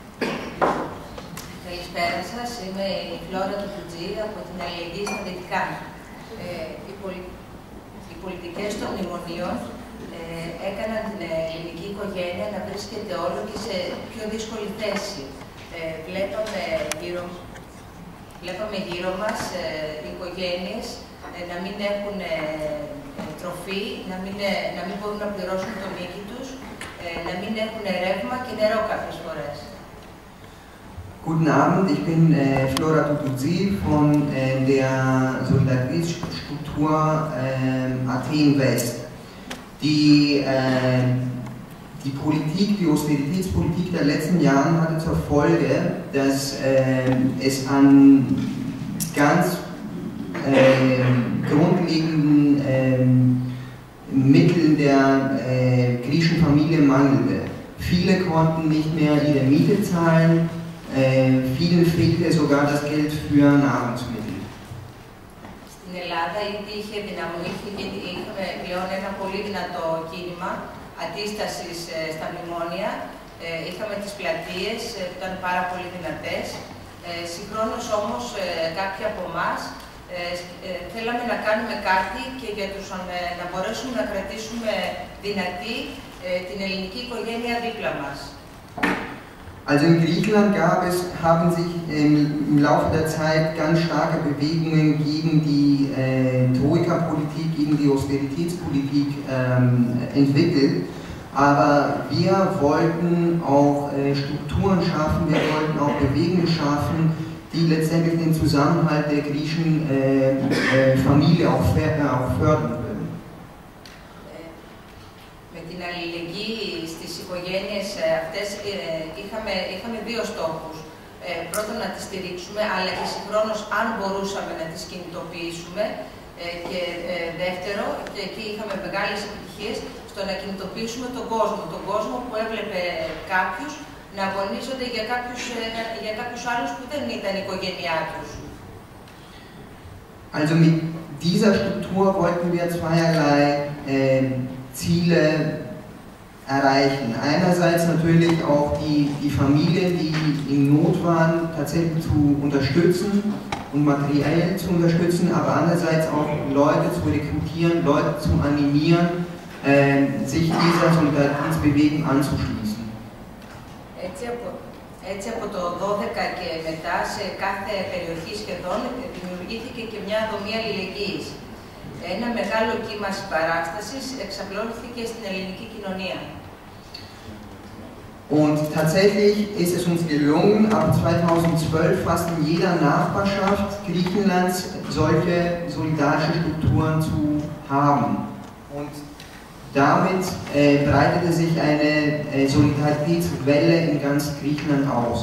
Καλησπέρα σας, είμαι η Φλόρα του Κουτζή από την Αλληλεγγύη στα Δυτικά. Ε, οι, πολι... οι πολιτικές των μνημονίων ε, έκαναν την ελληνική οικογένεια να βρίσκεται όλο και σε πιο δύσκολη θέση. Ε, βλέπαμε, γύρω... βλέπαμε γύρω μας ε, οικογένειες ε, να μην έχουν ε, ε, τροφή, να μην, ε, να μην μπορούν να πληρώσουν το νίκη τους, ε, να μην έχουν ρεύμα και νερό κάποιες φορές. Guten Abend, ich bin äh, Flora Tutuzi von äh, der Solidaritätsstruktur äh, Athen West. Die, äh, die Politik, die Austeritätspolitik der letzten Jahre hatte zur Folge, dass äh, es an ganz äh, grundlegenden äh, Mitteln der äh, griechischen Familie mangelte. Viele konnten nicht mehr ihre Miete zahlen. Ε, vielen fehlte sogar das Geld für Nahrungsmittel. Στην Ελλάδα ήδη είχε δυναμωθεί και είχαμε πλέον ένα πολύ δυνατό κίνημα αντίστασης στα μνημόνια. Ε, είχαμε τις πλατείες που ήταν πάρα πολύ δυνατές. Ε, συγχρόνως όμως ε, κάποιοι από εμάς ε, ε, θέλαμε να κάνουμε κάτι και για τους, ε, να μπορέσουμε να κρατήσουμε δυνατή ε, την ελληνική οικογένεια δίπλα μας. Also in Griechenland gab es, haben sich im, im Laufe der Zeit ganz starke Bewegungen gegen die äh, Troika-Politik, gegen die Austeritätspolitik ähm, entwickelt. Aber wir wollten auch äh, Strukturen schaffen, wir wollten auch Bewegungen schaffen, die letztendlich den Zusammenhalt der griechischen äh, äh, Familie auch, äh, auch fördern würden. Με την αλληλεγγύη στις οικογένειες αυτές είχαμε, είχαμε δύο στόχους. Ε, πρώτον να τις στηρίξουμε, αλλά και συγχρόνως αν μπορούσαμε να τις κινητοποιήσουμε. Ε, και ε, δεύτερο, και εκεί είχαμε μεγάλες επιτυχίες, στο να κινητοποιήσουμε τον κόσμο. Τον κόσμο που έβλεπε κάποιους να αγωνίζονται για κάποιους, για κάποιους άλλους που δεν ήταν η οικογένειά τους. Also mit dieser Struktur wollten wir zweierlei äh, Ziele erreichen. Einerseits natürlich auch die, die Familien, die in Not waren, tatsächlich zu unterstützen und materiell zu unterstützen, aber andererseits auch Leute zu rekrutieren, Leute zu animieren, äh, sich dieser Solidaritätsbewegung anzuschließen. Έτσι από, έτσι από το δώδεκα και μετά σε κάθε περιοχή σχεδόν δημιουργήθηκε και μια δομή αλληλεγγύης. Ένα μεγάλο κύμα συμπαράστασης εξαπλώθηκε στην ελληνική κοινωνία. Und tatsächlich ist es uns gelungen, ab zweitausendzwölf fast in jeder Nachbarschaft Griechenlands solche solidarische Strukturen zu haben. Und damit äh, breitete sich eine äh, Solidaritätswelle in ganz Griechenland aus.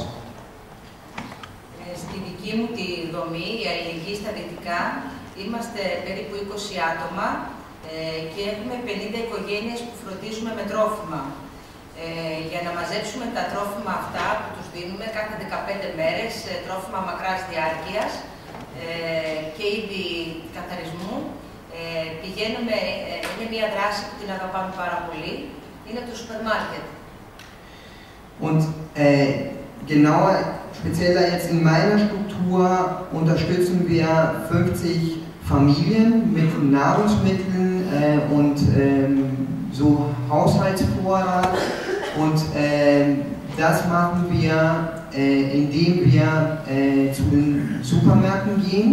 Στη δική μου τη δομή, η αλληλεγγύη στα δυτικά, είμαστε περίπου είκοσι άτομα ε, και έχουμε πενήντα οικογένειες που φροντίζουμε με τρόφιμα. Ε, για να μαζέψουμε τα τρόφιμα αυτά που τους δίνουμε κάθε δεκαπέντε μέρες, ε, τρόφιμα μακράς διάρκειας ε, και είδη καθαρισμού, ε, πηγαίνουμε, ε, είναι μια δράση που την αγαπάμε πάρα πολύ, είναι το σούπερ μάρκετ. Und äh, genauer, spezieller jetzt in meiner Struktur unterstützen wir fünfzig Familien mit Nahrungsmitteln äh, und ähm, so Haushaltsvorrat und äh, das machen wir, äh, indem wir äh, zu den Supermärkten gehen.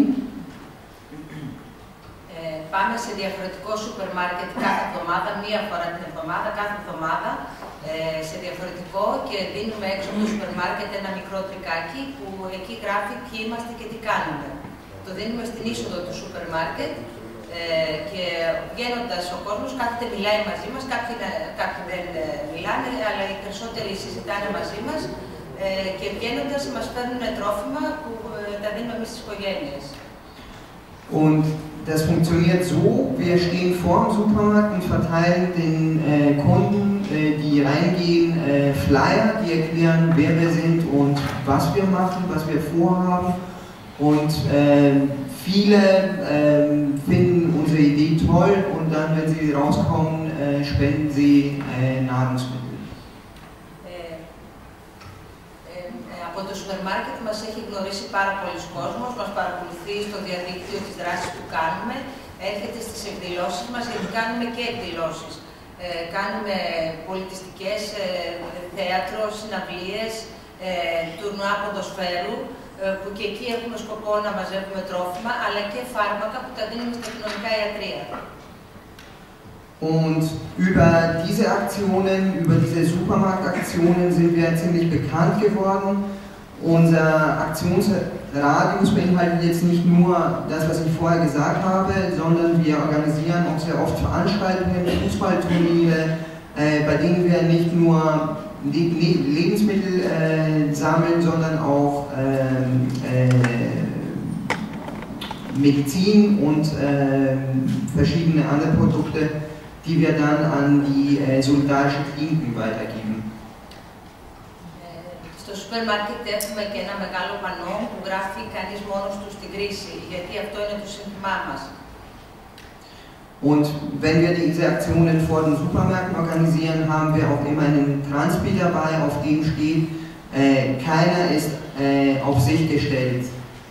Ε, πάμε σε διαφορετικό σούπερ μάρκετ κάθε εβδομάδα, μία φορά την εβδομάδα, κάθε εβδομάδα ε, σε διαφορετικό και δίνουμε έξω από το σούπερ μάρκετ ένα μικρό τρικάκι που εκεί γράφει ποιοι είμαστε και τι κάνουμε. Το δίνουμε στην είσοδο του σούπερ μάρκετ ε, και βγαίνοντας ο κόσμος κάθεται μιλάει μαζί μας, κάποιοι, κάποιοι δεν μιλάνε, αλλά οι περισσότεροι συζητάνε μαζί μας ε, και βγαίνοντας μας φέρνουν τρόφιμα που ε, τα δίνουμε εμείς στις οικογένειες. Und das funktioniert so, wir stehen vor dem Supermarkt und verteilen den äh, Kunden, äh, die reingehen, äh, Flyer, die erklären, wer wir sind und was wir machen, was wir vorhaben. Und äh, viele äh, finden unsere Idee toll und dann, wenn sie rauskommen, äh, spenden sie äh, Nahrungsmittel. Από το σούπερ μάρκετ μας έχει γνωρίσει πάρα πολλοί κόσμος, μας παρακολουθεί στο διαδίκτυο τις δράσεις που κάνουμε, έρχεται στις εκδηλώσεις μας, γιατί κάνουμε και εκδηλώσεις. Ε, κάνουμε πολιτιστικές, ε, θέατρο, συναυλίες, ε, τουρνουά ποδοσφαίρου, ε, που και εκεί έχουμε σκοπό να μαζεύουμε τρόφιμα, αλλά και φάρμακα που τα δίνουμε στα κοινωνικά ιατρεία. Und über diese Aktionen, über diese Supermarktaktionen sind wir ziemlich bekannt geworden. Unser Aktionsradius beinhaltet jetzt nicht nur das, was ich vorher gesagt habe, sondern wir organisieren auch sehr oft Veranstaltungen, Fußballturniere, äh, bei denen wir nicht nur Le Le Lebensmittel äh, sammeln, sondern auch äh, äh, Medizin und äh, verschiedene andere Produkte, die wir dann an die äh, solidarische Kliniken weitergeben. Στο σούπερ μάρκετ έχουμε και ένα μεγάλο πανό που γράφει «Κανείς μόνος του στην κρίση», γιατί αυτό είναι το σύνθημά μας. Und wenn wir diese Aktionen vor den Supermärkten organisieren, haben wir auch immer einen Transpi dabei, auf dem steht, äh, keiner ist äh, auf sich gestellt.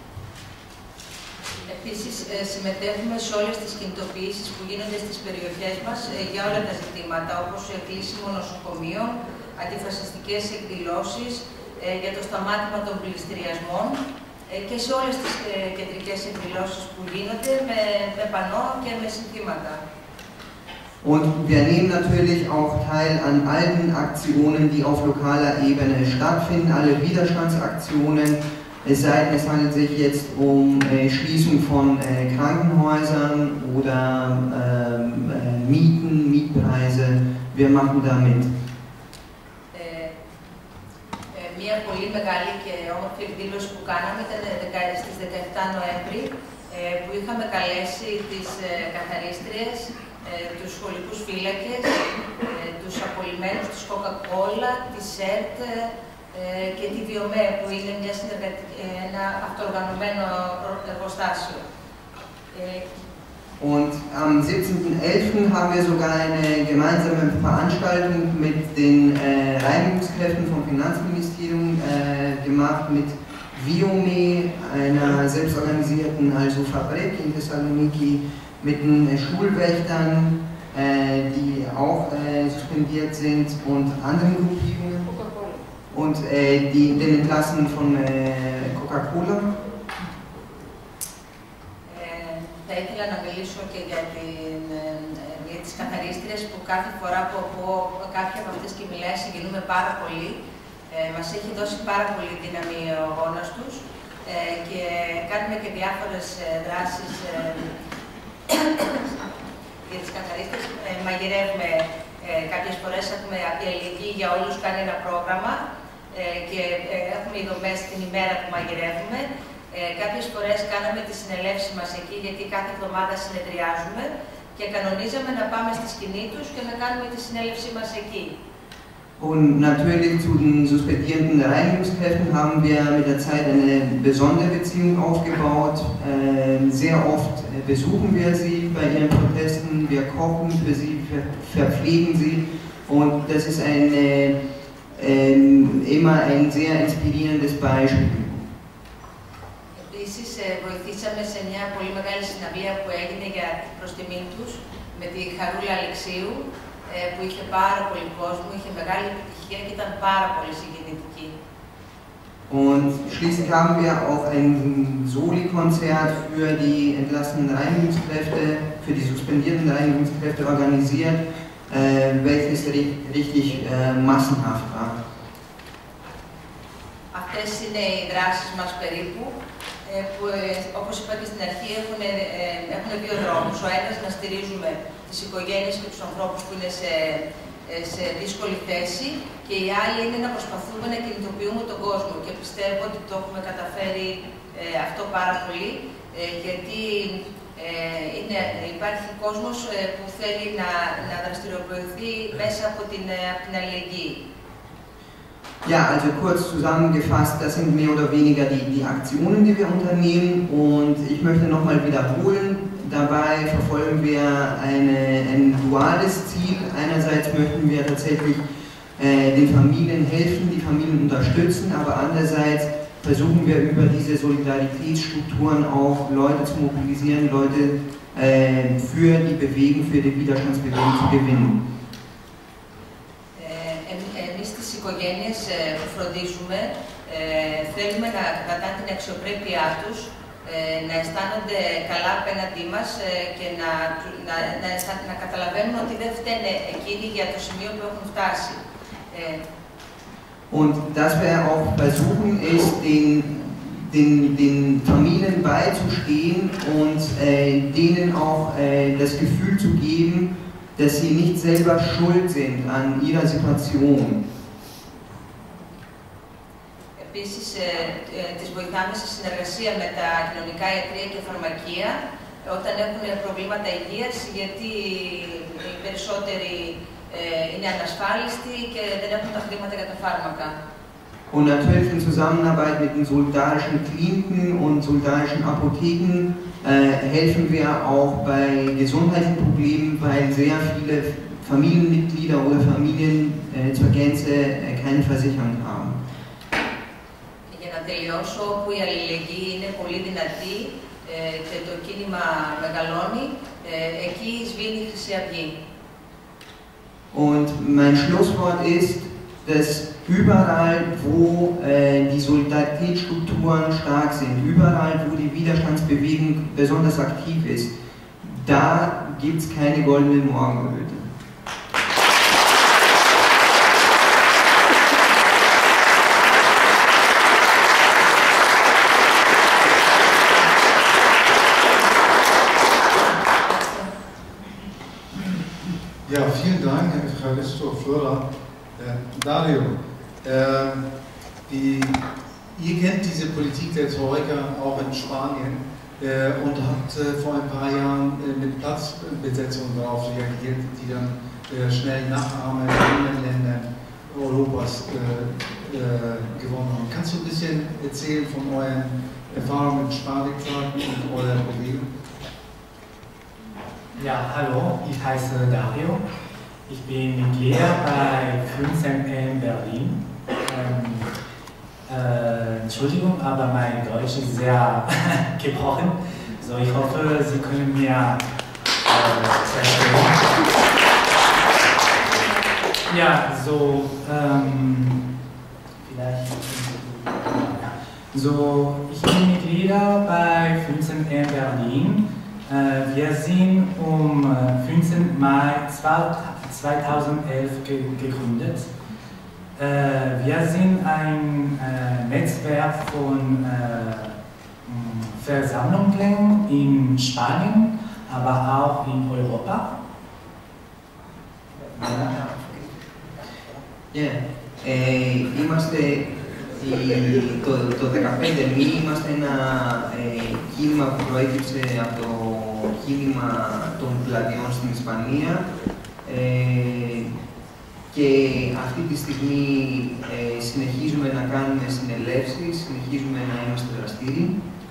Επίσης, συμμετέχουμε σε όλες τις κινητοποιήσεις που γίνονται στις περιοχές μας για όλα τα ζητήματα, όπως κλείσιμο νοσοκομείων, αντιφασιστικές εκδηλώσεις, για το σταμάτημα των πληστηριασμών και σε όλες τις κεντρικές εκδηλώσεις που γίνονται με, με πανό και με συνθήματα. Und wir nehmen natürlich auch teil an allen Aktionen, die auf lokaler Ebene stattfinden, alle Widerstandsaktionen. Es sei denn, es handelt sich jetzt um äh, Schließung von äh, Krankenhäusern oder äh, äh, Mieten, Mietpreise. Wir machen da mit. Μια πολύ μεγάλη και όμορφη εκδήλωση που κάναμε ήταν στις δεκαεπτά Νοέμβρη, που είχαμε καλέσει τις καθαρίστριες, τους σχολικούς φύλακες, τους απολυμμένους της Coca-Cola, της ΣΕΡΤ και τη Βιομέ, που είναι μια ένα αυτοοργανωμένο εργοστάσιο. Und am siebzehnten elften haben wir sogar eine gemeinsame Veranstaltung mit den äh, Reinigungskräften vom Finanzministerium äh, gemacht, mit Viome, einer selbstorganisierten also Fabrik in Thessaloniki, mit den äh, Schulwächtern, äh, die auch äh, suspendiert sind, und anderen Gruppierungen und äh, die, den Entlassenen von äh, Coca-Cola. Θα ήθελα να μιλήσω και για, την, για τις καθαρίστριες που κάθε φορά που από κάποια από αυτές και μιλάει συγκινούμε πάρα πολύ. Ε, μας έχει δώσει πάρα πολύ δύναμη ο αγώνας τους ε, και κάνουμε και διάφορες δράσεις ε, για τις καθαρίστριες. Ε, μαγειρεύουμε ε, κάποιες φορές, έχουμε η Αλληλεγγύη για όλους κάνει ένα πρόγραμμα ε, και ε, έχουμε ειδωμές την ημέρα που μαγειρεύουμε. Ε, κάποιες φορές κάναμε τη συνελεύση μας εκεί, γιατί κάθε εβδομάδα συνεδριάζουμε και κανονίζαμε να πάμε στη σκηνή τους και να κάνουμε τη συνέλευσή μας εκεί. Und natürlich zu den suspendierenden Reinigungskräften haben wir mit der Zeit eine besondere Beziehung aufgebaut. Äh, sehr oft besuchen wir sie bei ihren Protesten, wir kochen für sie, ver verpflegen sie, und das ist eine, äh, immer ein sehr inspirierendes Beispiel. Επίσης, βοηθήσαμε σε μια πολύ μεγάλη συναυλία που έγινε για προς τιμήν τους με τη Χαρούλα Αλεξίου, που είχε πάρα πολύ κόσμο, είχε μεγάλη επιτυχία και ήταν πάρα πολύ συγκινητική. Und schließlich haben wir auch ein Soli-Konzert für die entlassenen Reinigungskräfte, für die suspendierten Reinigungskräfte organisiert, äh, welches richtig äh, massenhaft war. Αυτές είναι οι δράσεις μας περίπου, που όπως είπα και στην αρχή έχουν, έχουν δύο δρόμους. Ο ένας να στηρίζουμε τις οικογένειες και τους ανθρώπους που είναι σε, σε δύσκολη θέση, και Και η άλλη είναι να προσπαθούμε να κινητοποιούμε τον κόσμο. Και πιστεύω ότι το έχουμε καταφέρει ε, αυτό πάρα πολύ, ε, γιατί ε, είναι, υπάρχει κόσμος ε, που θέλει να, να δραστηριοποιηθεί μέσα από την, από την αλληλεγγύη. Ja, also kurz zusammengefasst, das sind mehr oder weniger die, die Aktionen, die wir unternehmen, und ich möchte nochmal wiederholen, dabei verfolgen wir eine, ein duales Ziel. Einerseits möchten wir tatsächlich äh, den Familien helfen, die Familien unterstützen, aber andererseits versuchen wir über diese Solidaritätsstrukturen auch Leute zu mobilisieren, Leute äh, für die Bewegung, für die Widerstandsbewegung zu gewinnen. Εμείς τις οικογένειες που φροντίζουμε θέλουμε να κρατάνε την αξιοπρέπειά τους, να αισθάνονται καλά απέναντί μας και να, να, να, να καταλαβαίνουν ότι δεν φταίνε εκείνοι για το σημείο που έχουν φτάσει. Und dass wir auch versuchen, ist, den, den, den Familien beizustehen und äh, denen auch äh, das Gefühl zu geben, dass sie nicht selber schuld sind an ihrer Situation. Επίσης, ε, ε, τις βοηθάμε σε συνεργασία με τα κοινωνικά ιατρεία και φαρμακεία όταν έχουν προβλήματα υγείας, γιατί οι περισσότεροι ε, είναι ανασφάλιστοι και δεν έχουν τα χρήματα για τα φάρμακα. Und natürlich in Zusammenarbeit mit den solidarischen Kliniken und solidarischen Apotheken äh, helfen wir auch bei gesundheitlichen Problemen, weil sehr viele Familienmitglieder oder Familien äh, zur Gänze äh, keine Versicherung haben. Και για να τελειώσω, όπου η αλληλεγγύη είναι πολύ δυνατή ε, και το κίνημα μεγαλώνει, ε, εκεί σβήνει η Χρυσή Αυγή. Und mein Schlusswort ist, dass überall, wo äh, die Solidaritätsstrukturen stark sind, überall, wo die Widerstandsbewegung besonders aktiv ist, da gibt es keine goldene Morgenröte. Ja, vielen Dank, Herr Evcharisto Flora. Äh, Dario, äh, die, ihr kennt diese Politik der Troika auch in Spanien äh, und habt äh, vor ein paar Jahren äh, mit Platzbesetzung darauf reagiert, die dann äh, schnell Nachahmer in anderen Ländern Europas äh, äh, gewonnen haben. Kannst du ein bisschen erzählen von euren Erfahrungen mit Spardiktagten und eurer Bewegung? Ja, hallo, ich heiße Dario. Ich bin Mitglied bei fünfzehn M Berlin. Ähm, äh, Entschuldigung, aber mein Deutsch ist sehr gebrochen. So, ich hoffe, Sie können mir äh, verstehen. Ja, so, ähm, vielleicht. So, ich bin Mitglied bei fünfzehn M Berlin. Wir sind um fünfzehnten Mai zweitausendelf gegründet. Wir sind ein Netzwerk von Versammlungen in Spanien, aber auch in Europa. Yeah. Ε, είμαστε το, το δεκαπέντε εμείς είμαστε ένα ε, κίνημα που προέκυψε από το κίνημα των πλατιών στην Ισπανία ε, και αυτή τη στιγμή ε, συνεχίζουμε να κάνουμε συνελεύσεις, συνεχίζουμε να είμαστε δραστήριοι.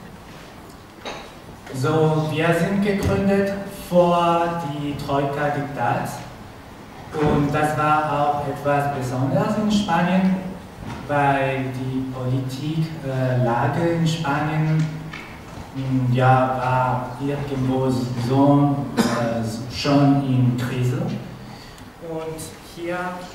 So, wir sind gegründet vor die Troika-Diktat und das war auch etwas Besonderes in Spanien, weil die Politiklage äh, in Spanien mh, ja, war irgendwo so, äh, schon in Krise. Und hier,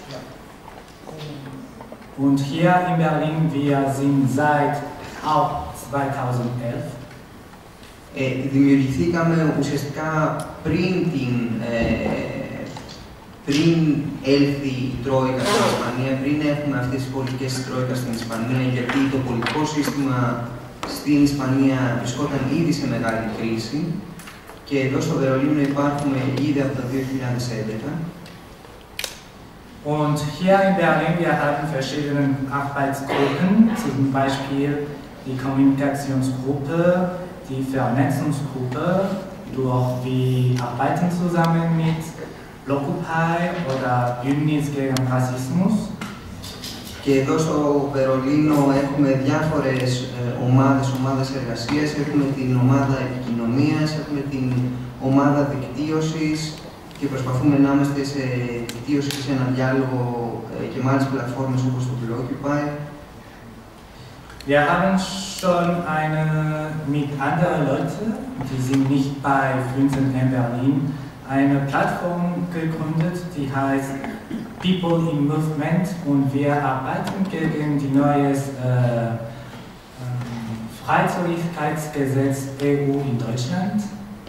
und hier in Berlin, wir sind seit auch zweitausendelf. Ε, δημιουργηθήκαμε ουσιαστικά πριν την ε, πριν έλθει η Τρόικα στην Ισπανία, πριν έχουμε αυτές τις πολιτικές της Τρόικας στην Ισπανία, γιατί το πολιτικό σύστημα στην Ισπανία βρισκόταν ήδη σε μεγάλη κρίση και εδώ στο Βερολίνο υπάρχουμε ήδη από το δύο χιλιάδες έντεκα. Und hier in Berlin, wir haben verschiedene Arbeitsgruppen, zum Beispiel die Kommunikationsgruppe, die Vernetzungsgruppe, durch wir arbeiten zusammen mit Blockupy oder Bündnis gegen Rassismus. Και εδώ στο Βερολίνο έχουμε διάφορες ε, ομάδες, ομάδες εργασίας, έχουμε την ομάδα επικοινωνίας, έχουμε την ομάδα δικτύωσης και προσπαθούμε να είμαστε σε δικτύωση και σε ένα διάλογο ε, και με άλλες πλατφόρμες όπως το Blockupy. Wir haben schon eine, mit anderen Leuten, die sind nicht bei Fünfzehn M Berlin, eine Plattform gegründet, die heißt People in Movement, und wir arbeiten gegen die neues äh, äh, Freizügigkeitsgesetz E U in Deutschland.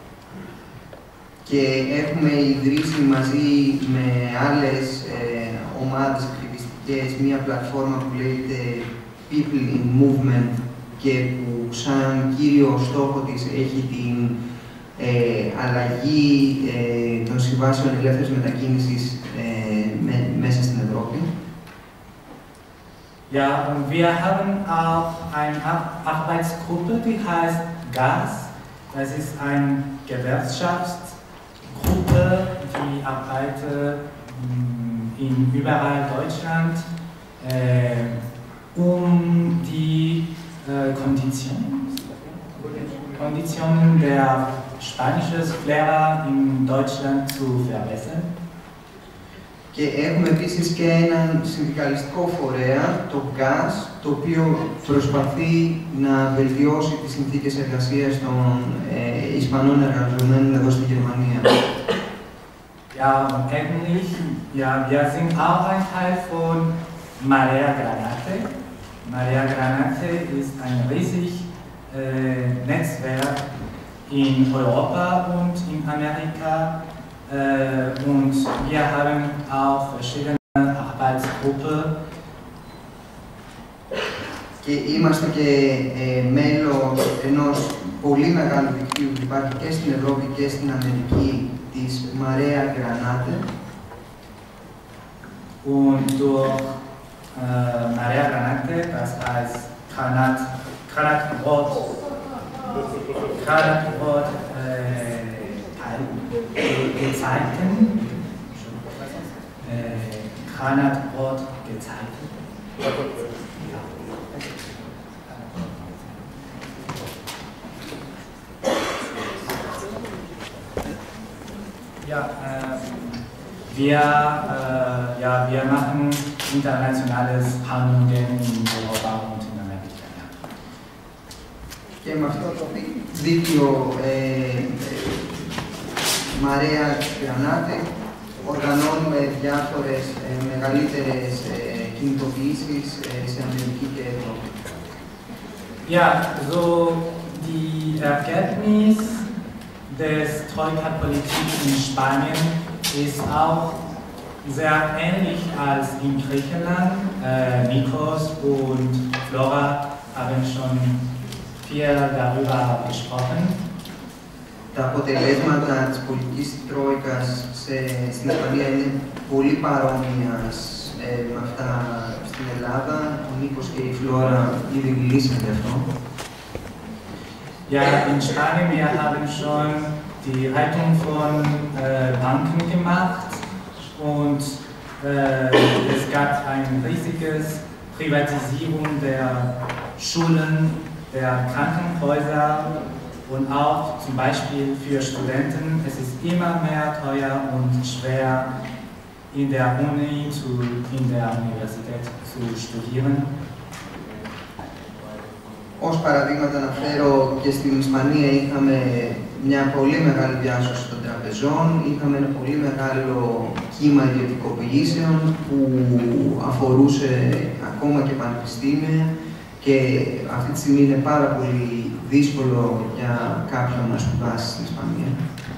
Και έχουμε ιδρύσει μαζί με άλλες ε, ομάδες ακτιβιστικές μία πλατφόρμα που λέγεται People in Movement και που σαν κύριο στόχο της έχει την ε, αλλαγή ε, των συμβάσεων ελεύθερης μετακίνησης ε, με, μέσα στην Ευρώπη. Ja, und wir haben auch eine Arbeitsgruppe, die heißt G A S. Das ist eine Gewerkschaftsgruppe, die arbeitet in überall Deutschland äh, um die äh, Konditionen, Konditionen der spanischen Lehrer in Deutschland zu verbessern. Και έχουμε επίσης και έναν συνδικαλιστικό φορέα, το G A S, το οποίο προσπαθεί να βελτιώσει τις συνθήκες εργασίας των ε, Ισπανών εργαζομένων εδώ στη Γερμανία. Ja, und eigentlich, ja, wir sind auch ein Teil von Marea Granate. Marea Granate ist ein riesiges äh, Netzwerk in Europa und in Amerika. Äh, und wir haben auch verschiedene Arbeitsgruppen. Και είμαστε και ε, μέλος ενός πολύ μεγάλου δικτύου που υπάρχει και στην Ευρώπη και στην Αμερική, της Marea Granate. Und durch äh, Marea Granate, das heißt Granat, Granatenbrot, Granatenbrot äh, Gezeiten, äh, Granatbrot Gezeiten. Ja, äh, wir, äh, ja, wir machen internationales Handlungen in Europa und in Amerika. Ja. Και με αυτό το δίκτυο ε, Marea Granate οργανώνουμε διάφορες ε, μεγαλύτερες ε, κινητοποιήσεις ε, σε Αμερική και Ευρώπη. Ja, so die Ergebnis des Troika-Politik in Spanien ist auch sehr ähnlich als in Griechenland. Äh, Nikos und Flora haben schon viel darüber gesprochen. Τα αποτελέσματα της πολιτικής Τρόικας σε, στην Ισπανία είναι πολύ παρόμοια ε, με αυτά στην Ελλάδα. Ο Νίκος και η Φλόρα ήδη μιλήσαν γι' αυτό. Ja, in Spanien wir haben schon die Rettung von äh, Banken gemacht und äh, es gab eine riesige Privatisierung der Schulen, der Krankenhäuser. Und auch zum Beispiel für Studenten, es ist immer mehr teuer und schwer, in der Uni, zu, in der Universität zu studieren. Ως παραδείγματα να φέρω, και στην Ισπανία είχαμε μια πολύ μεγάλη διάσωση των τραπεζών, είχαμε ένα πολύ μεγάλο κύμα ιδιωτικοποιήσεων που αφορούσε ακόμα και πανεπιστήμια και αυτή τη στιγμή είναι πάρα πολύ δύσκολο για κάποιον να σπουδάσει στην Ισπανία.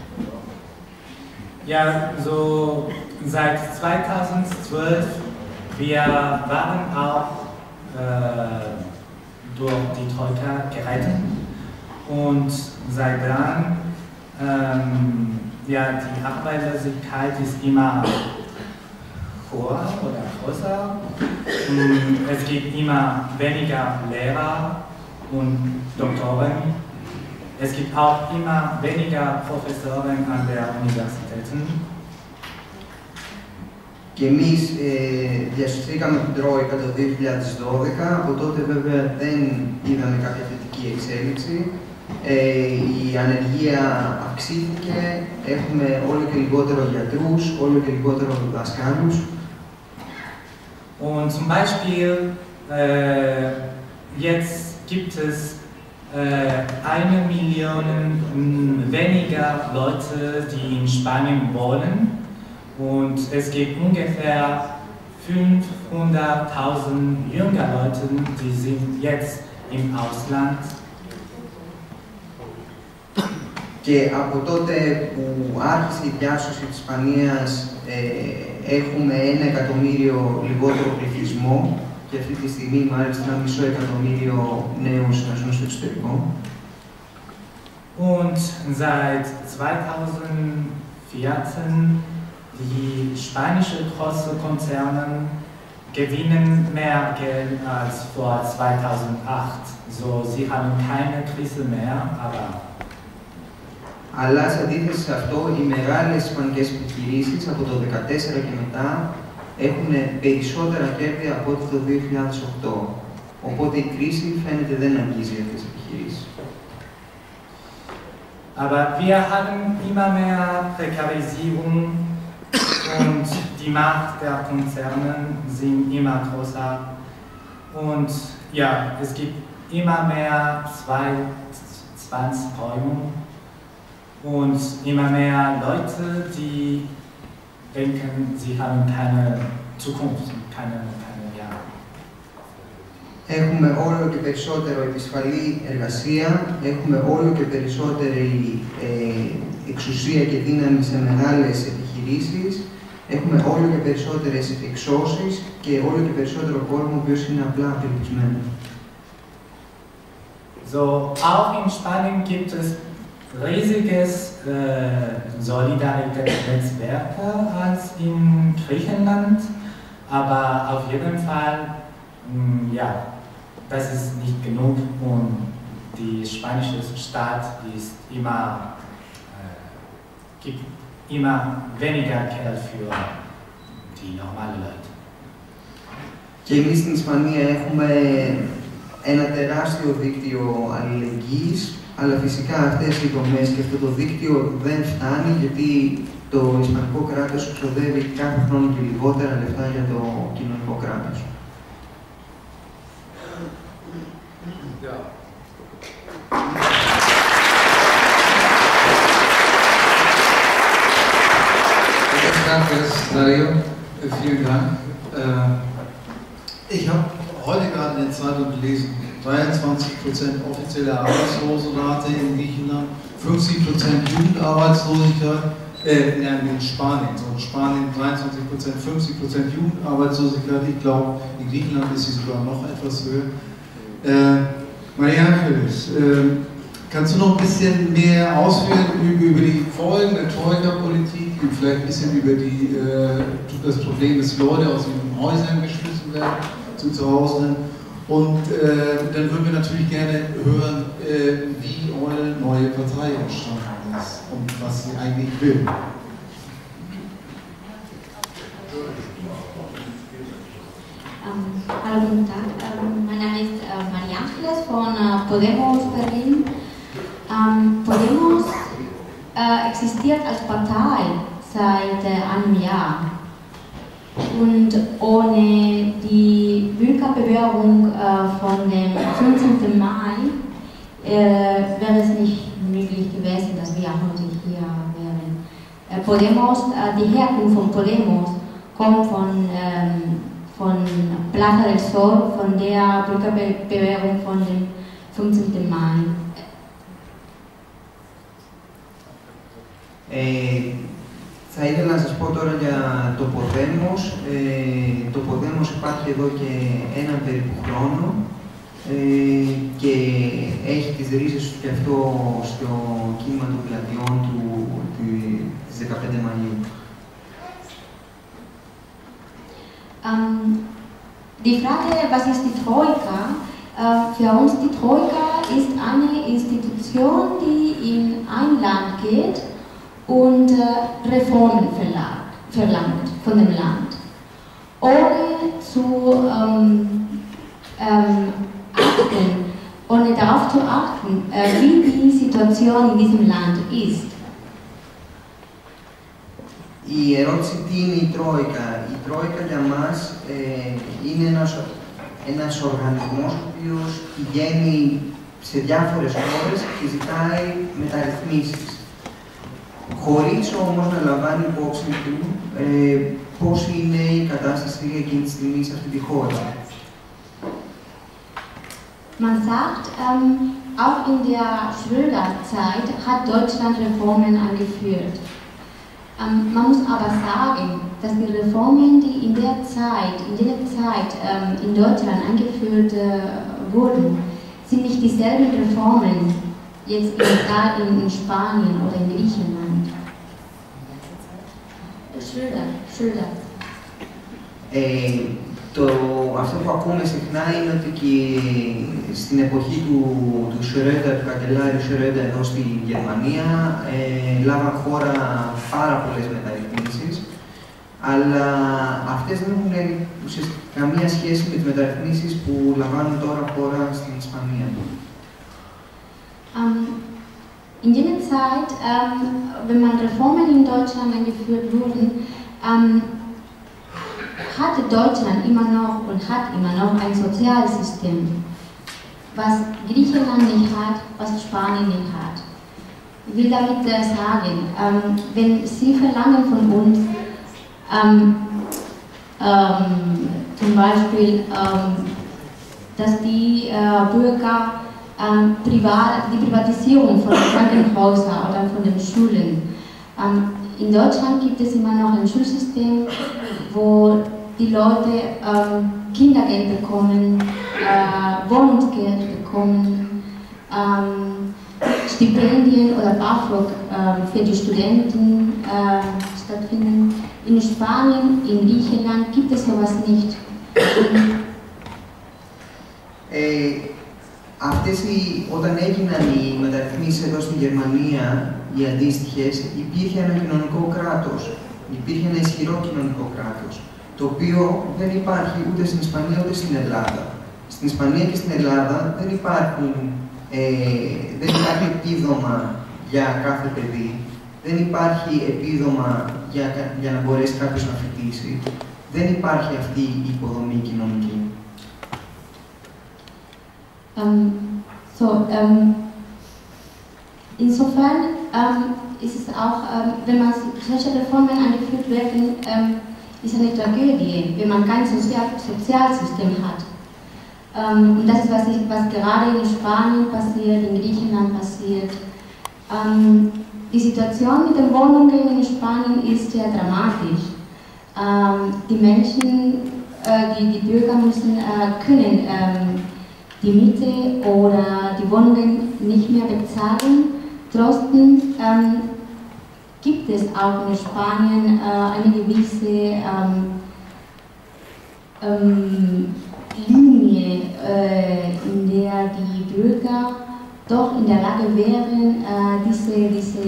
Ja, so seit zweitausendzwölf, wir waren auch äh, durch die Troika gerettet und seit dann, ähm, ja, die Arbeitslosigkeit ist immer vor oder größer. Es gibt immer weniger Lehrer und Doktoren. Es gibt auch immer weniger Professoren an der Universitäten. Και εμείς ε, διασωθήκαμε την Τρόικα το δύο χιλιάδες δώδεκα, από τότε βέβαια δεν είδαμε κάποια θετική εξέλιξη. Ε, η ανεργία αυξήθηκε, έχουμε όλο και λιγότερο γιατρούς, όλο και λιγότερο δασκάλους. Und zum Beispiel, äh, jetzt gibt es äh, eine Million weniger Leute, die in Spanien wohnen. Und es gibt ungefähr fünfhunderttausend junge Leute, die sind jetzt im Ausland. Και από τότε που άρχισε η διάσωση της Ισπανίας ε, έχουμε ένα εκατομμύριο λιγότερο πληθυσμό και αυτή τη στιγμή μάλιστα ένα μισό εκατομμύριο νέους να ζουν στο εξωτερικό. Und seit zweitausendvierzehn die spanischen großen Konzerne gewinnen mehr Geld als vor zweitausendacht. So, sie haben keine Krise mehr, aber Αλλά σε αντίθεση σε αυτό, οι μεγάλες ισπανικές επιχειρήσεις από το δύο χιλιάδες δεκατέσσερα και μετά έχουν περισσότερα κέρδη από ό,τι το δύο χιλιάδες οκτώ. Οπότε η κρίση φαίνεται δεν αγγίζει αυτές τις επιχειρήσεις. Aber wir haben immer mehr Prekarisierung und die Macht der Konzerne sind immer größer. Und ja, es gibt immer mehr Zwangsräume. Und immer mehr Leute, die denken, sie haben keine Zukunft, keine, keine ja. Έχουμε όλο και περισσότερο επισφαλή εργασία, έχουμε όλο και περισσότερη ε, εξουσία και δύναμη σε μεγάλες επιχειρήσεις, έχουμε όλο και περισσότερες εξώσεις και όλο και περισσότερο κόσμο ο οποίος είναι απλά απελπισμένος. So, auch in Spanien gibt es riesiges äh, Solidaritätsnetzwerk als in Griechenland, aber auf jeden Fall, mh, ja, das ist nicht genug und die spanische Staat ist immer, äh, gibt immer weniger Geld für die normalen Leute. Και εμείς στην Ισπανία έχουμε ένα τεράστιο δίκτυο αλληλεγγύης, αλλά φυσικά αυτές οι δομές και αυτό το δίκτυο δεν φτάνει, γιατί το Ισπανικό κράτος ξοδεύει κάθε χρόνο και λιγότερα λεφτά για το κοινωνικό κράτος. Vielen Dank. Ich habe heute gerade in der Zeitung gelesen, dreiundzwanzig Prozent offizielle Arbeitslosenrate in Griechenland, fünfzig Prozent Jugendarbeitslosigkeit, äh, nein, in Spanien, so in Spanien dreiundzwanzig Prozent, fünfzig Prozent Jugendarbeitslosigkeit, ich glaube, in Griechenland ist sie sogar noch etwas höher. Äh, Maria Angelis, äh, kannst du noch ein bisschen mehr ausführen über, über die Folgen der Troika-Politik und vielleicht ein bisschen über die, äh, das Problem, dass Leute aus ihren Häusern geschmissen werden, zu Zuhause? Und äh, dann würden wir natürlich gerne hören, äh, wie eure neue Partei entstanden ist und was sie eigentlich will. Um, hallo, guten Tag. Um, mein Name ist uh, Maria Angelis von uh, Podemos Berlin. Um, Podemos uh, existiert als Partei seit uh, einem Jahr. Und ohne die Bürgerbewegung äh, von dem fünfzehnten Mai äh, wäre es nicht möglich gewesen, dass wir heute hier wären. Äh, Podemos, äh, die Herkunft von Podemos kommt von, ähm, von Plaza del Sol, von der Bürgerbewegung von dem fünfzehnten Mai. Ε, θα ήθελα να σας πω τώρα για το Podemos. Ε, το Podemos υπάρχει εδώ και έναν περίπου χρόνο ε, και έχει τις ρίζες του και αυτό στο κίνημα των πλατιών του της δεκαπέντε Μαΐου. Ähm, die Frage, was ist die Troika? Äh, für uns die Troika ist eine Institution, die in ein Land geht und äh, Reformen verlangt, verlangt von dem Land, ohne zu ähm, ähm, achten, ohne darauf zu achten, äh, wie die Situation in diesem Land ist. Η ερώτηση τι είναι η Τρόικα. Η Τρόικα για μας ε, είναι ένας, ένας οργανισμός ο οποίος πηγαίνει σε διάφορες χώρες και ζητάει μεταρρυθμίσεις. Χωρίς όμως να λαμβάνει υπόψη του ε, πώς είναι η κατάσταση εκείνη τη στιγμή σε αυτή τη χώρα. Man sagt, ähm, auch in der Schröder-Zeit hat Deutschland Reformen eingeführt. Ähm, man muss aber sagen, dass die Reformen, die in der Zeit, in der Zeit ähm, in Deutschland eingeführt äh, wurden, sind nicht dieselben Reformen jetzt in, in Spanien oder in Griechenland. Schröder, Schröder. Ε, το, αυτό που ακούμε συχνά είναι ότι και στην εποχή του, του Schröder, του καγκελάριου Schröder εδώ στη Γερμανία, ε, λάβαν χώρα πάρα πολλές μεταρρυθμίσεις, αλλά αυτές δεν έχουν ουσιαστικά καμία σχέση με τις μεταρρυθμίσεις που λαμβάνουν τώρα χώρα στην Ισπανία. Um, in jener Zeit, ähm, wenn man Reformen in Deutschland eingeführt wurden, ähm, hatte Deutschland immer noch und hat immer noch ein Sozialsystem, was Griechenland nicht hat, was Spanien nicht hat. Ich will damit äh, sagen, ähm, wenn Sie verlangen von uns, ähm, ähm, zum Beispiel, ähm, dass die äh, Bürger ähm, privat, die Privatisierung von Krankenhäusern oder von den Schulen. Ähm, in Deutschland gibt es immer noch ein Schulsystem, wo die Leute ähm, Kindergeld bekommen, äh, Wohnungsgeld bekommen, ähm, Stipendien oder BAföG äh, für die Studenten äh, stattfinden. In Spanien, in Griechenland gibt es sowas nicht. Ε, αυτές οι, όταν έγιναν οι μεταρρυθμίσεις εδώ στην Γερμανία, οι αντίστοιχες, υπήρχε ένα κοινωνικό κράτος. Υπήρχε ένα ισχυρό κοινωνικό κράτος, το οποίο δεν υπάρχει ούτε στην Ισπανία ούτε στην Ελλάδα. Στην Ισπανία και στην Ελλάδα δεν, υπάρχουν, ε, δεν υπάρχει επίδομα για κάθε παιδί, δεν υπάρχει επίδομα για, για να μπορέσει κάποιος να φοιτήσει, δεν υπάρχει αυτή η υποδομή κοινωνική. Um, so, um, insofern um, ist es auch, um, wenn man solche Reformen eingeführt werden, um, ist eine Tragödie, wenn man kein Sozial Sozialsystem hat. Um, und das ist, was, ich, was gerade in Spanien passiert, in Griechenland passiert. Um, die Situation mit den Wohnungen in Spanien ist sehr dramatisch. Um, die Menschen, uh, die, die Bürger müssen, uh, können um, die Miete oder die Wohnungen nicht mehr bezahlen. Trotzdem ähm, gibt es auch in Spanien äh, eine gewisse ähm, ähm, Linie, äh, in der die Bürger doch in der Lage wären, äh, diese, diese,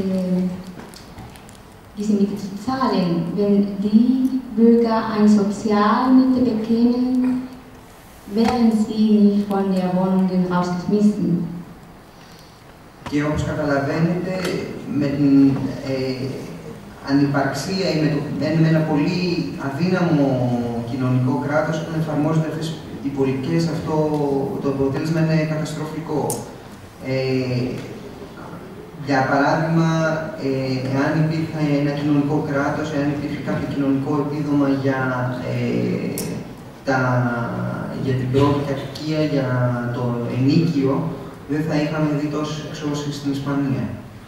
diese Miete zu zahlen. Wenn die Bürger eine Sozialmiete bekämen, wären sie nicht von der Wohnung rausgeschmissen. Και όπως καταλαβαίνετε, με την ε, ανυπαρξία ή με, το, με ένα πολύ αδύναμο κοινωνικό κράτος, όταν εφαρμόζονται αυτές οι πολιτικές, αυτό το αποτέλεσμα είναι καταστροφικό. Ε, για παράδειγμα, ε, εάν υπήρχε ένα κοινωνικό κράτος, εάν υπήρχε κάποιο κοινωνικό επίδομα για, ε, τα, για την πρώτη κατοικία, για το ενοίκιο, δεν θα είχαμε δει τόσες εξώσεις στην Ισπανία.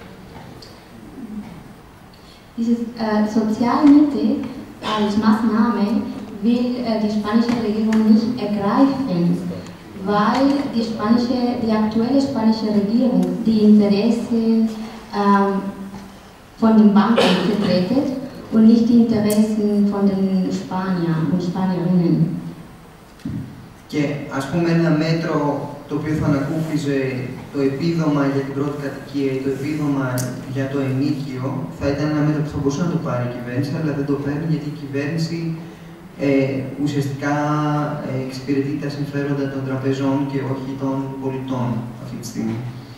Diese äh, Sozialmiete als Maßnahme will äh, die spanische Regierung nicht ergreifen, weil die, spanische, die aktuelle spanische Regierung die Interessen äh, von den Banken vertritt und nicht die Interessen von den Spaniern und Spanierinnen. Και ας πούμε ένα μέτρο το οποίο θα ανακούφιζε το επίδομα για την πρώτη κατοικία ή το επίδομα για το ενοίκιο θα ήταν ένα μέτρο που θα μπορούσε να το πάρει η κυβέρνηση, αλλά δεν το παίρνει γιατί η κυβέρνηση ε, ουσιαστικά ε, εξυπηρετεί τα συμφέροντα των τραπεζών και όχι των πολιτών αυτή τη στιγμή.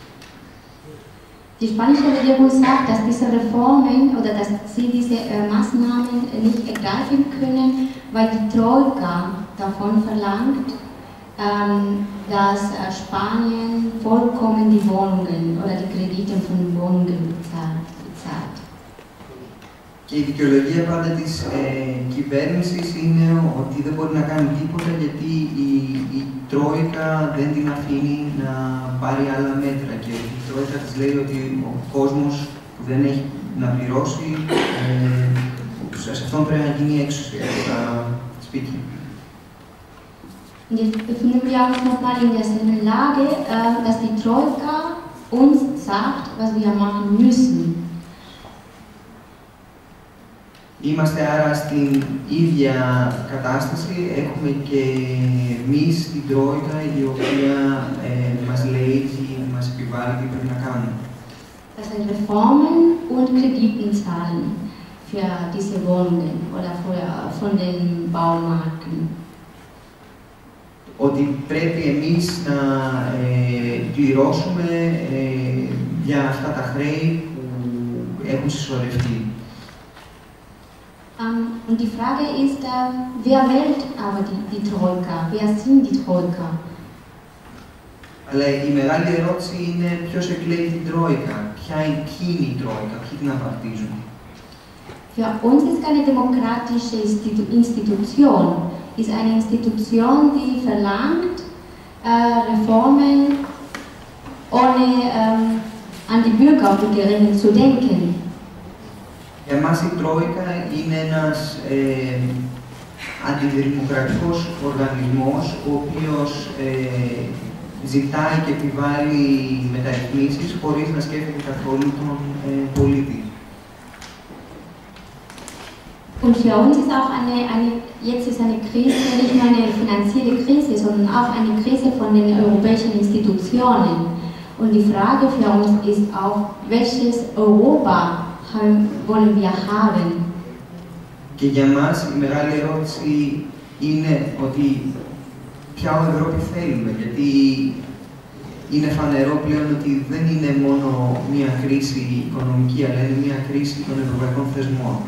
Die spanische Regierung sagt, dass diese Reformen oder dass sie diese äh, Maßnahmen nicht ergreifen können, weil die Troika davon verlangt, ähm, dass äh, Spanien vollkommen die Wohnungen oder die Kredite von Wohnungen bezahlt. Και η δικαιολογία πάντα της ε, κυβέρνησης είναι ότι δεν μπορεί να κάνει τίποτα γιατί η, η Τρόικα δεν την αφήνει να πάρει άλλα μέτρα και η Τρόικα της λέει ότι ο κόσμος που δεν έχει να πληρώσει, ε, σε αυτόν πρέπει να γίνει έξωση από τα σπίτια. Und jetzt befinden wir uns nochmal in derselben Lage, äh, dass die Troika uns sagt, was wir machen müssen. Είμαστε άρα στην ίδια κατάσταση, έχουμε και εμείς την Τρόικα η οποία ε, μας λέει και μας επιβάλλει τι πρέπει να κάνουμε. Das sind Reformen und Krediten zahlen für diese Wohnungen oder für, von den Baumarken. Ότι πρέπει εμείς να ε, πληρώσουμε ε, για αυτά τα χρέη που έχουν συσσωρευτεί. Um, und die Frage ist, uh, wer wählt aber die, die Troika? Wer sind die Troika? Αλλά η μεγάλη ερώτηση είναι ποιος εκλέγει την Τρόικα, ποια είναι η Τρόικα, ποιοι την απαρτίζουν. Für uns ist keine demokratische Institution, ist eine Institution, die verlangt äh, Reformen, ohne ähm, an die Bürger und Bürgerinnen zu denken. Για εμάς η Τρόικα είναι ένας ε, αντιδημοκρατικός οργανισμός, ο οποίος ε, ζητάει και επιβάλλει μεταρρυθμίσεις χωρίς να σκέφτεται καθόλου τον ε, πολίτη. Und für uns ist auch eine, eine, jetzt ist eine Krise, nicht nur eine finanzielle Krise, sondern auch eine Krise von den europäischen Institutionen. Und die Frage für uns ist auch, welches Europa wollen wir haben? Και για μας η μεγάλη ερώτηση είναι ότι ποια Ευρώπη θέλουμε, γιατί είναι φανερό πλέον ότι δεν είναι μόνο μία κρίση οικονομική, αλλά είναι μία κρίση των ευρωπαϊκών θεσμών.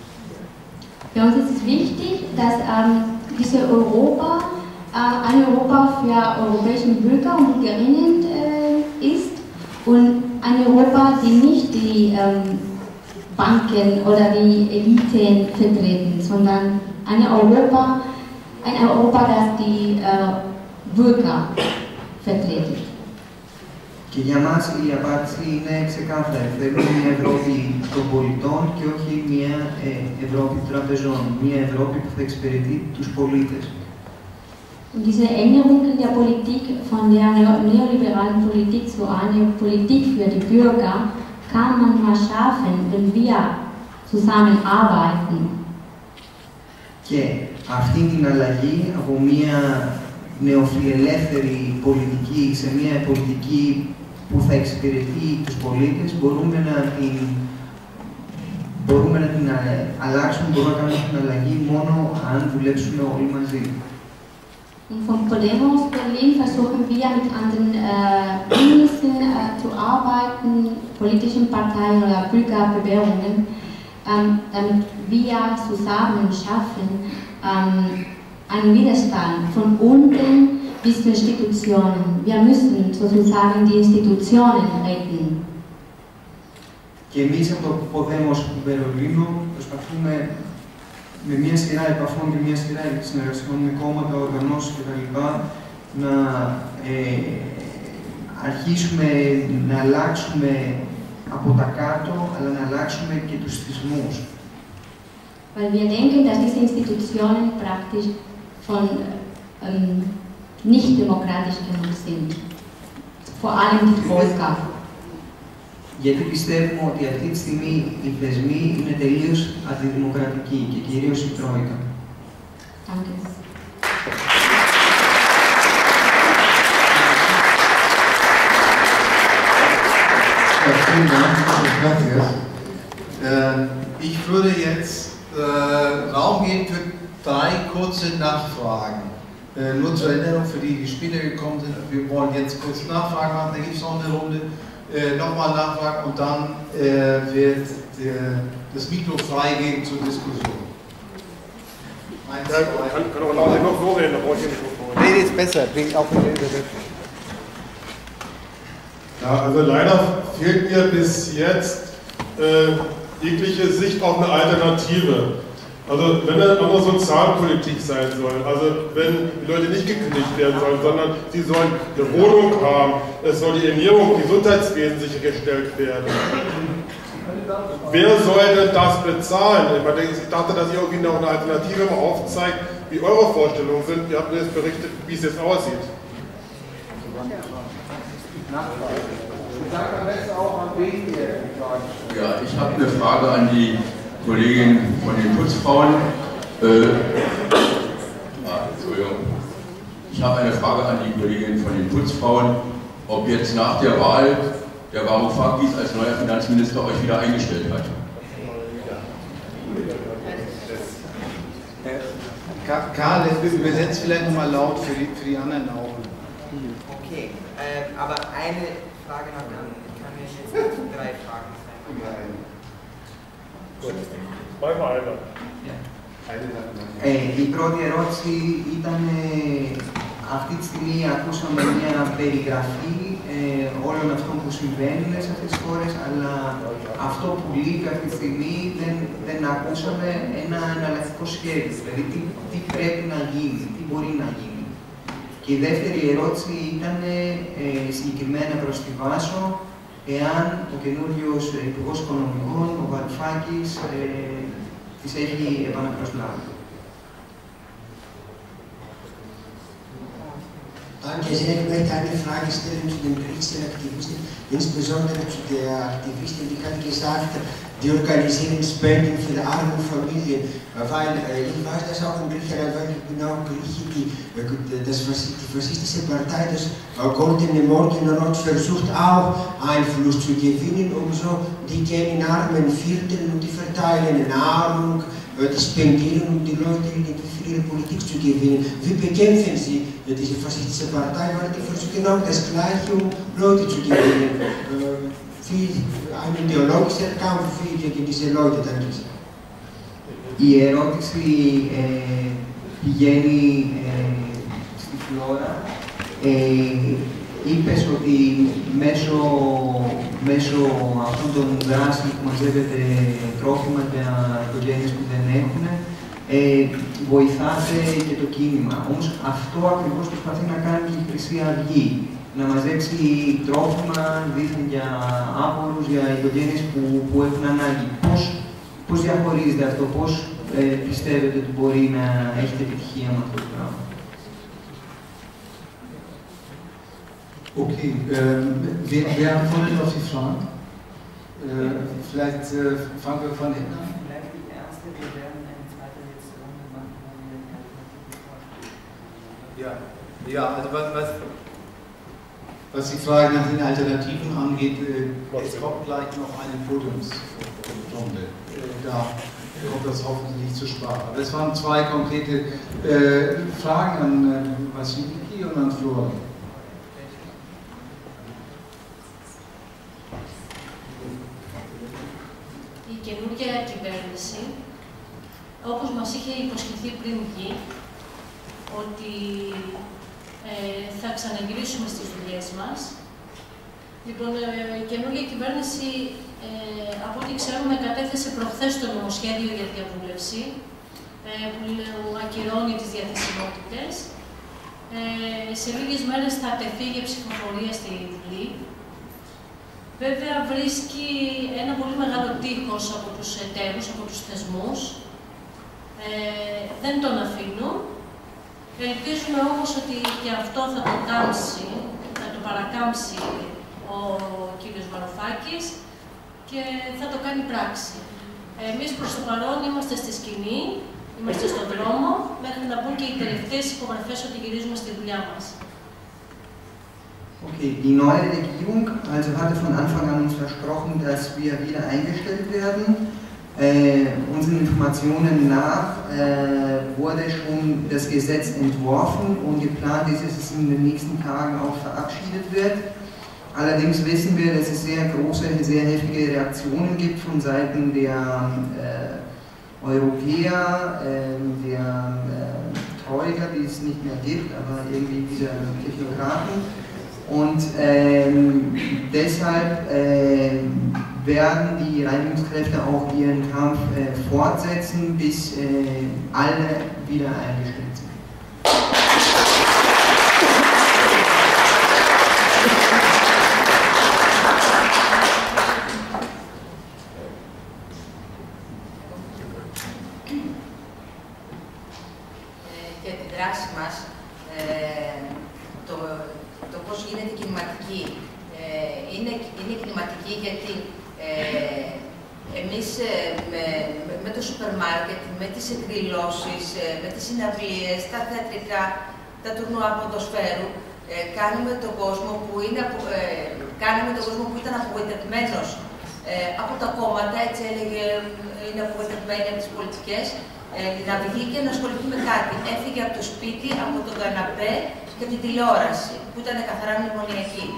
Für uns ist es wichtig, dass ähm, diese Europa äh, ein Europa für europäische Bürger und Bürgerinnen äh, ist und ein Europa, die nicht die ähm, Banken oder die Eliten vertreten, sondern ein Europa, ein Europa, das die äh, Bürger vertreten. Και για μας η απάντηση είναι ξεκάθαρη. Θέλουμε μια Ευρώπη των πολιτών και όχι μια ε, Ευρώπη των τραπεζών. Μια Ευρώπη που θα εξυπηρετεί τους πολίτες. Und diese Änderung in der Politik von der neoliberalen Politik zu einer Politik für die Bürger kann man nur schaffen, wenn wir zusammenarbeiten. Και αυτή την αλλαγή από μια νεοφιλελεύθερη πολιτική σε μια πολιτική που θα εξυπηρετεί τους πολίτες, μπορούμε να την, μπορούμε να την αλλάξουμε, μπορούμε να κάνουμε την αλλαγή μόνο αν δουλέψουμε όλοι μαζί. Und von Podemos Berlin versuchen wir mit anderen äh, Bündnissen äh, zu arbeiten, politischen Parteien oder Bürgerbewegungen, ähm, damit wir zusammen schaffen, ähm, einen Widerstand von unten bis zu Institutionen. Wir müssen sozusagen die Institutionen retten. Και εμείς από το Podemos του Βερολίνου προσπαθούμε με μια σειρά επαφών και μια σειρά συνεργασιών με κόμματα, οργανώσεις κτλ. να ε, αρχίσουμε να αλλάξουμε από τα κάτω, αλλά να αλλάξουμε και τους θεσμούς. Weil wir denken, dass diese Institutionen praktisch von ähm, nicht demokratisch genug sind. Vor allem die Troika. γιατί πιστεύουμε ότι αυτή τη στιγμή οι θεσμοί είναι τελείως αντιδημοκρατικοί και κυρίως η Τρόικα. Vielen Dank, gracias. Ich würde jetzt äh, Raum geben für drei kurze Nachfragen. Äh, nur zur Erinnerung für die, die später gekommen sind, wir wollen jetzt kurz Nachfragen machen, dann gibt es noch eine Runde, äh, nochmal Nachfragen und dann äh, wird der, das Mikro freigeben zur Diskussion. Eins, ja, kann, kann auch noch, noch so reden, da brauche ich nicht noch Rede ist besser, bringt auch mit der Ja, also leider fehlt mir bis jetzt äh, jegliche Sicht auf eine Alternative. Also wenn es eine Sozialpolitik sein soll, also wenn die Leute nicht gekündigt werden sollen, sondern sie sollen eine Wohnung haben, es soll die Ernährung und Gesundheitswesen sichergestellt werden. Wer soll denn das bezahlen? Ich dachte, dass ihr irgendwie noch eine Alternative mal aufzeigt, wie eure Vorstellungen sind. Ihr habt mir jetzt berichtet, wie es jetzt aussieht. Ja, ich habe eine Frage an die Kollegin von den Putzfrauen. Äh, ah, Entschuldigung. Ich habe eine Frage an die Kollegin von den Putzfrauen, ob jetzt nach der Wahl der Varoufakis als neuer Finanzminister euch wieder eingestellt hat. Karl, übersetzt vielleicht nochmal laut für die, für die anderen auch. Okay, äh, aber eine Frage noch an. Ich kann mir jetzt drei Fragen stellen. Ε, η πρώτη ερώτηση ήταν, ε, αυτή τη στιγμή ακούσαμε μια περιγραφή ε, όλων αυτών που συμβαίνουν σε αυτές τις χώρες, αλλά αυτό που λείπει αυτή τη στιγμή δεν, δεν ακούσαμε ένα εναλλακτικό σχέδιο, δηλαδή τι, τι πρέπει να γίνει, τι μπορεί να γίνει. Και η δεύτερη ερώτηση ήταν ε, συγκεκριμένα προς τη Βάσο, εάν ο καινούριος Υπουργός Οικονομικών, ο Βαρουφάκης, ε, τις έχει επαναπροσλάβει. Danke, ich möchte eine Frage stellen zu den Christenaktivisten, insbesondere zu der Aktivistin, die hat gesagt, die organisieren Spenden für arme Familien, weil äh, ich weiß das auch in Griechenland, weil ich bin auch Grieche, die, das, die faschistische Partei, das äh, Goldene Morgenrot versucht auch Einfluss zu gewinnen, um so, die gehen in armen Vierteln und die verteilen Nahrung, äh, die spendieren, um die Leute für ihre Politik zu gewinnen. Wie bekämpfen sie äh, diese faschistische Partei, weil die versuchen auch das Gleiche, um Leute zu gewinnen. Äh, Viel, ein ideologischer Kampf gegen diese Leute, denke ich. Η ερώτηση ε, πηγαίνει ε, στη Φλόρα. Ε, είπες ότι μέσω, μέσω αυτών των δράσεων που μαζεύεται τρόφιμα για οικογένειες που δεν έχουν, ε, βοηθάτε και το κίνημα. Όμως αυτό ακριβώς προσπαθεί να κάνει και η Χρυσή Αυγή. Να μαζέψει τρόφιμα δίθεν για άπορους, για οικογένειες που, που έχουν ανάγκη. Πώς, πώς διαχωρίζετε αυτό, πώς ε, πιστεύετε ότι μπορεί να έχετε επιτυχία με αυτό το πράγμα? Okay, ähm, wer, wer antwortet auf die Frage? Äh, vielleicht äh, fangen wir von hinten an. Vielleicht die erste, wir werden eine zweite Runde machen, wo wir die Alternative vorstellen. Ja, ja, also was, was Was die Frage nach den Alternativen angeht, äh, es kommt gleich noch eine Podiumsrunde. Äh, da kommt das hoffentlich zur Sprache. Aber es waren zwei konkrete äh, Fragen an äh, Vasiliki und an Flora. Η καινούργια κυβέρνηση, όπως μας είχε υποσχεθεί πριν βγει, ότι ε, θα ξαναγυρίσουμε στις δουλειές μας. Λοιπόν, ε, η καινούργια κυβέρνηση, ε, από ό,τι ξέρουμε, κατέθεσε προχθές το νομοσχέδιο για διαβούλευση, ε, που ακυρώνει τις διαθεσιμότητες. Ε, σε λίγες μέρες θα τεθεί για ψηφοφορία στη Βουλή. Βέβαια, βρίσκει ένα πολύ μεγάλο τείχος από τους εταίρους, από τους θεσμούς. Ε, δεν τον αφήνουν. Ελπίζουμε όμως ότι και αυτό θα το κάμψει, θα το παρακάμψει ο κύριος Βαρουφάκης και θα το κάνει πράξη. Εμείς προς το παρόν είμαστε στη σκηνή, είμαστε στον δρόμο, μέχρι να μπουν και οι τελευταίες υπογραφές ότι γυρίζουμε στη δουλειά μας. Okay, die neue Regierung also hatte von Anfang an uns versprochen, dass wir wieder eingestellt werden. Äh, unseren Informationen nach äh, wurde schon das Gesetz entworfen und geplant ist, dass es in den nächsten Tagen auch verabschiedet wird. Allerdings wissen wir, dass es sehr große, sehr heftige Reaktionen gibt von Seiten der äh, Europäer, äh, der äh, Troika, die es nicht mehr gibt, aber irgendwie dieser Technokraten. Und ähm, deshalb äh, werden die Reinigungskräfte auch ihren Kampf äh, fortsetzen, bis äh, alle wieder eingestellt sind. Για τη δράση μας, ε, το, το πώς γίνεται κινηματική. Ε, είναι, είναι κινηματική γιατί ε, εμείς ε, με, με το σούπερ μάρκετ, με τις εκδηλώσεις, ε, με τις συναυλίες, τα θεατρικά, τα τουρνουά ποδοσφαίρου, ε, κάνουμε τον κόσμο που, είναι, ε, κάνουμε τον κόσμο που ήταν απογοητευμένος ε, από τα κόμματα, έτσι έλεγε, είναι απογοητευμένοι από τις πολιτικές, ε, να βγει και να ασχοληθεί με κάτι. Έφυγε από το σπίτι, από τον καναπέ και την τηλεόραση, που ήταν καθαρά μνημονιακή.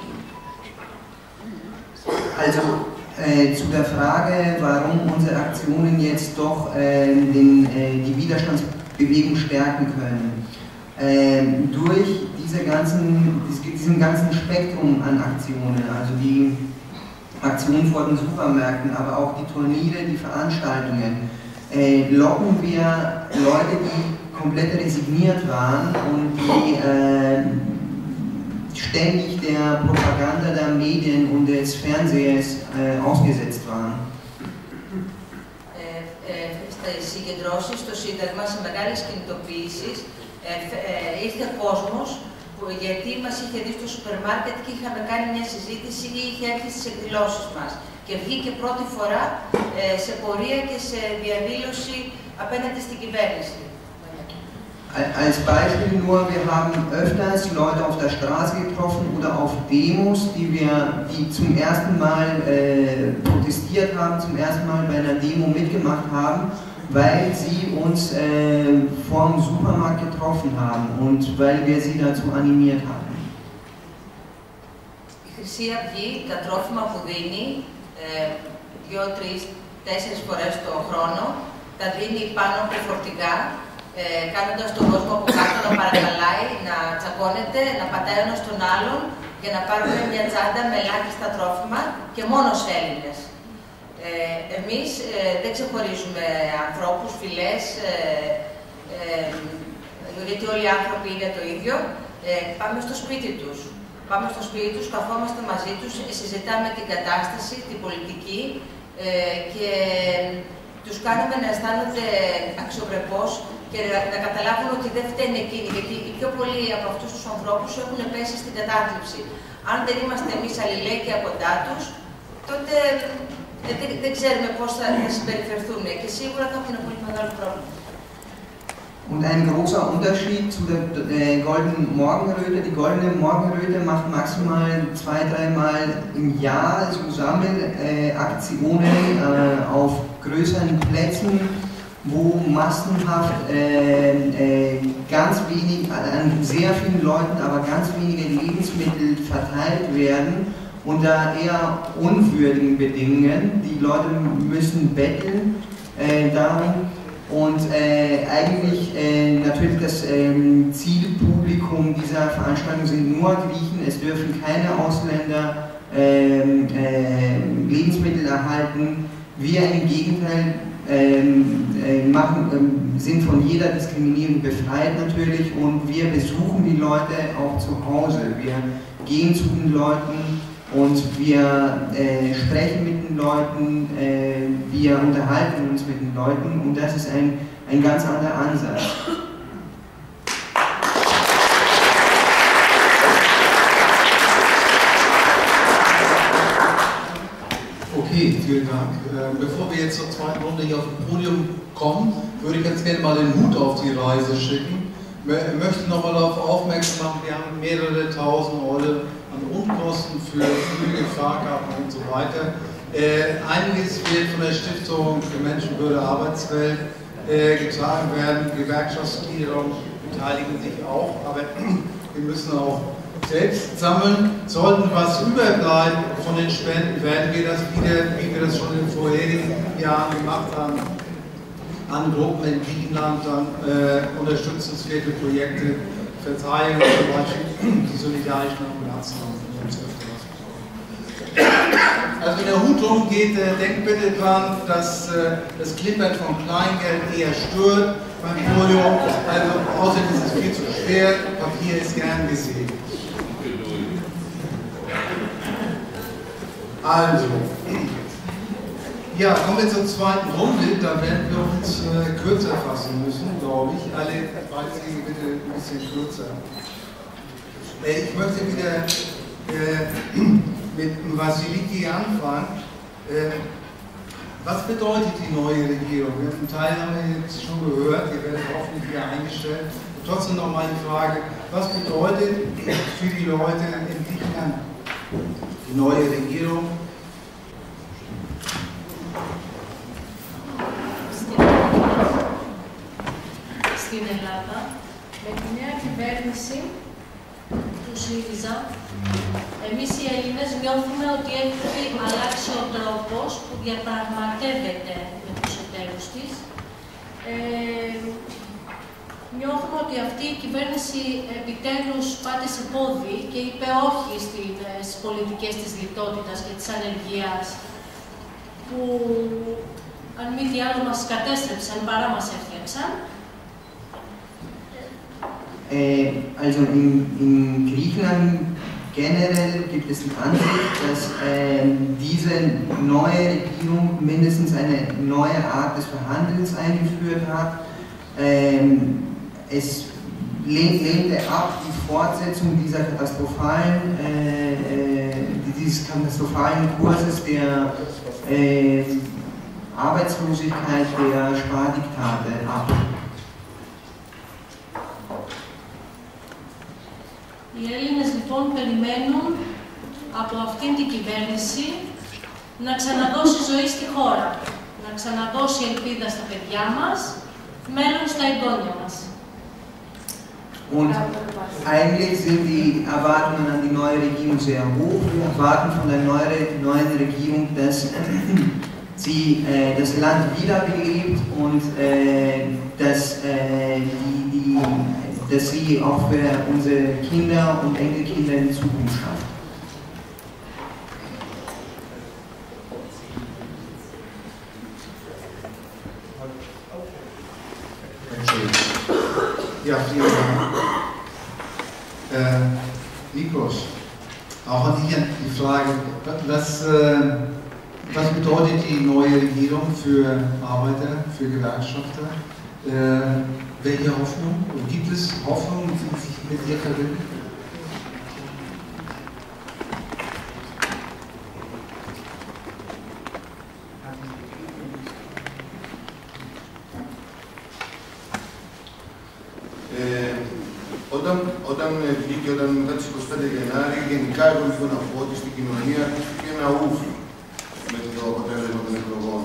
Also äh, zu der Frage, warum unsere Aktionen jetzt doch äh, den, äh, die Widerstandsbewegung stärken können. Äh, durch diese ganzen, diesen ganzen Spektrum an Aktionen, also die Aktionen vor den Supermärkten, aber auch die Turniere, die Veranstaltungen, äh, locken wir Leute, die komplett resigniert waren und die äh, ständig der Propaganda der Medien und des Fernsehers äh, ausgesetzt waren. Ε, ε, στις συγκεντρώσεις στο Σύνταγμα, σε μεγάλες κινητοποιήσεις, ε, ε, ήρθε κόσμος που, γιατί μας είχε δει στο σούπερ μάρκετ και είχαμε κάνει μια συζήτηση ή είχε έρθει στις εκδηλώσεις μας. Και βγήκε πρώτη φορά ε, σε πορεία και σε διαδήλωση απέναντι στην κυβέρνηση. Als Beispiel nur, wir haben öfters Leute auf der Straße getroffen oder auf Demos, die, wir, die zum ersten Mal äh, protestiert haben, zum ersten Mal bei einer Demo mitgemacht haben, weil sie uns äh, vor dem Supermarkt getroffen haben und weil wir sie dazu animiert haben. Η Χρυσή Αυγή, τα τρόφιμα που δίνει, ε, δύο, τρεις, τέσσερις φορές το χρόνο, τα δίνει πάνω από φορτηγά, Ε, κάνοντας τον κόσμο από κάτω να παρακαλάει, να τσακώνεται, να πατάει ένας τον άλλον για να πάρουν μια τσάντα με ελάχιστα τρόφιμα και μόνο σε Έλληνες. Ε, εμείς ε, δεν ξεχωρίζουμε ανθρώπους, φυλές, ε, ε, γιατί όλοι οι άνθρωποι είναι το ίδιο. Ε, πάμε στο σπίτι τους. Πάμε στο σπίτι τους, καθόμαστε μαζί τους, συζητάμε την κατάσταση, την πολιτική ε, και τους κάνουμε να αισθάνονται αξιοπρεπώς και να καταλάβουν ότι δεν φταίνε εκείνοι, γιατί οι πιο πολλοί από αυτούς τους ανθρώπους έχουν πέσει στην κατάθλιψη. Αν δεν είμαστε εμείς αλληλέγγυα κοντά τους, τότε δεν, δεν ξέρουμε πώς θα, θα συμπεριφερθούν και σίγουρα θα έχουν πολύ μεγάλο πρόβλημα. Und ein großer Unterschied zu der äh, Goldenen Morgenröte, die Goldene Morgenröte macht maximal zwei, dreimal im Jahr so Sammelaktionen äh, auf größeren Plätzen, wo massenhaft äh, äh, ganz wenig, an sehr vielen Leuten, aber ganz wenige Lebensmittel verteilt werden unter eher unwürdigen Bedingungen. Die Leute müssen betteln äh, darum und äh, eigentlich äh, natürlich das äh, Zielpublikum dieser Veranstaltung sind nur Griechen, es dürfen keine Ausländer äh, äh, Lebensmittel erhalten. Wir im Gegenteil Ähm, äh, machen, ähm, sind von jeder Diskriminierung befreit natürlich und wir besuchen die Leute auch zu Hause. Wir gehen zu den Leuten und wir äh, sprechen mit den Leuten, äh, wir unterhalten uns mit den Leuten und das ist ein, ein ganz anderer Ansatz. Okay, Okay, vielen Dank. Äh, bevor wir jetzt zur zweiten Runde hier auf dem Podium kommen, würde ich jetzt gerne mal den Hut auf die Reise schicken. Ich möchte nochmal darauf aufmerksam machen, wir haben mehrere tausend Euro an Unkosten für Flüge, Fahrkarten und so weiter. Äh, einiges wird von der Stiftung für Menschenwürde Arbeitswelt äh, getragen werden. Gewerkschaftsglieder beteiligen sich auch, aber wir müssen auch selbst sammeln. Sollten was überbleiben von den Spenden, werden wir das wieder, wie wir das schon in den vorherigen Jahren gemacht haben, an Gruppen in Griechenland dann äh, unterstützenswerte Projekte verteilen, zum Beispiel die solidarischen Ambulanzen und so weiter. Also in der Hut drum geht, äh, denkt bitte dran, dass äh, das Klimpern von Kleingeld eher stört beim Podium. Also außerdem ist es viel zu schwer, Papier ist gern gesehen. Also, ja, kommen wir zur zweiten Runde, da werden wir uns äh, kürzer fassen müssen, glaube ich. Alle Beiträge bitte ein bisschen kürzer. Äh, ich möchte wieder äh, mit Vasiliki anfangen. Äh, was bedeutet die neue Regierung? Einen Teil haben wir jetzt schon gehört, ihr werdet hoffentlich wieder eingestellt. Und trotzdem noch mal die Frage, was bedeutet für die Leute in Griechenland die neue Regierung? Στην Ελλάδα, με τη νέα κυβέρνηση του ΣΥΡΙΖΑ, εμείς οι Έλληνες νιώθουμε ότι έχει αλλάξει ο τρόπος που διαπραγματεύεται με τους εταίρους της. Ε, νιώθουμε ότι αυτή η κυβέρνηση επιτέλους πάτησε πόδι και είπε όχι στις πολιτικές της λιτότητας και της ανεργίας, που αν μη τι άλλο μας κατέστρεψαν παρά μας έφτιαξαν. Äh, also in, in Griechenland generell gibt es die Ansicht, dass äh, diese neue Regierung mindestens eine neue Art des Verhandelns eingeführt hat. Ähm, es lehnt, lehnte ab die Fortsetzung dieser katastrophalen, äh, dieses katastrophalen Kurses der äh, Arbeitslosigkeit, der Spardiktate ab. Οι Έλληνες λοιπόν περιμένουν από αυτήν την κυβέρνηση να ξαναδώσει ζωή στη χώρα, να ξαναδώσει ελπίδα στα παιδιά μας, μέλλον στα εγγόνια μας. Und eigentlich sind die Erwartungen an die neue Regierung sehr hoch. Wir erwarten von der neuen Regierung, dass sie äh, das Land wiederbelebt und äh, dass, äh, die, die, dass sie auch für unsere Kinder und Enkelkinder in Zukunft schafft. Ja, vielen Dank. Äh, Nikos, auch an dich die Frage, was, äh, was bedeutet die neue Regierung für Arbeiter, für Gewerkschafter? Äh, welche Hoffnung? Und gibt es Hoffnungen, die sich mit ihr verbinden? Όταν, όταν βγήκε, όταν μετά τις είκοσι πέντε Γενάρη, γενικά εγώ λίγο να πω ότι στην κοινωνία ακούστηκε ένα ουφ με το αποτέλεσμα των εκλογών.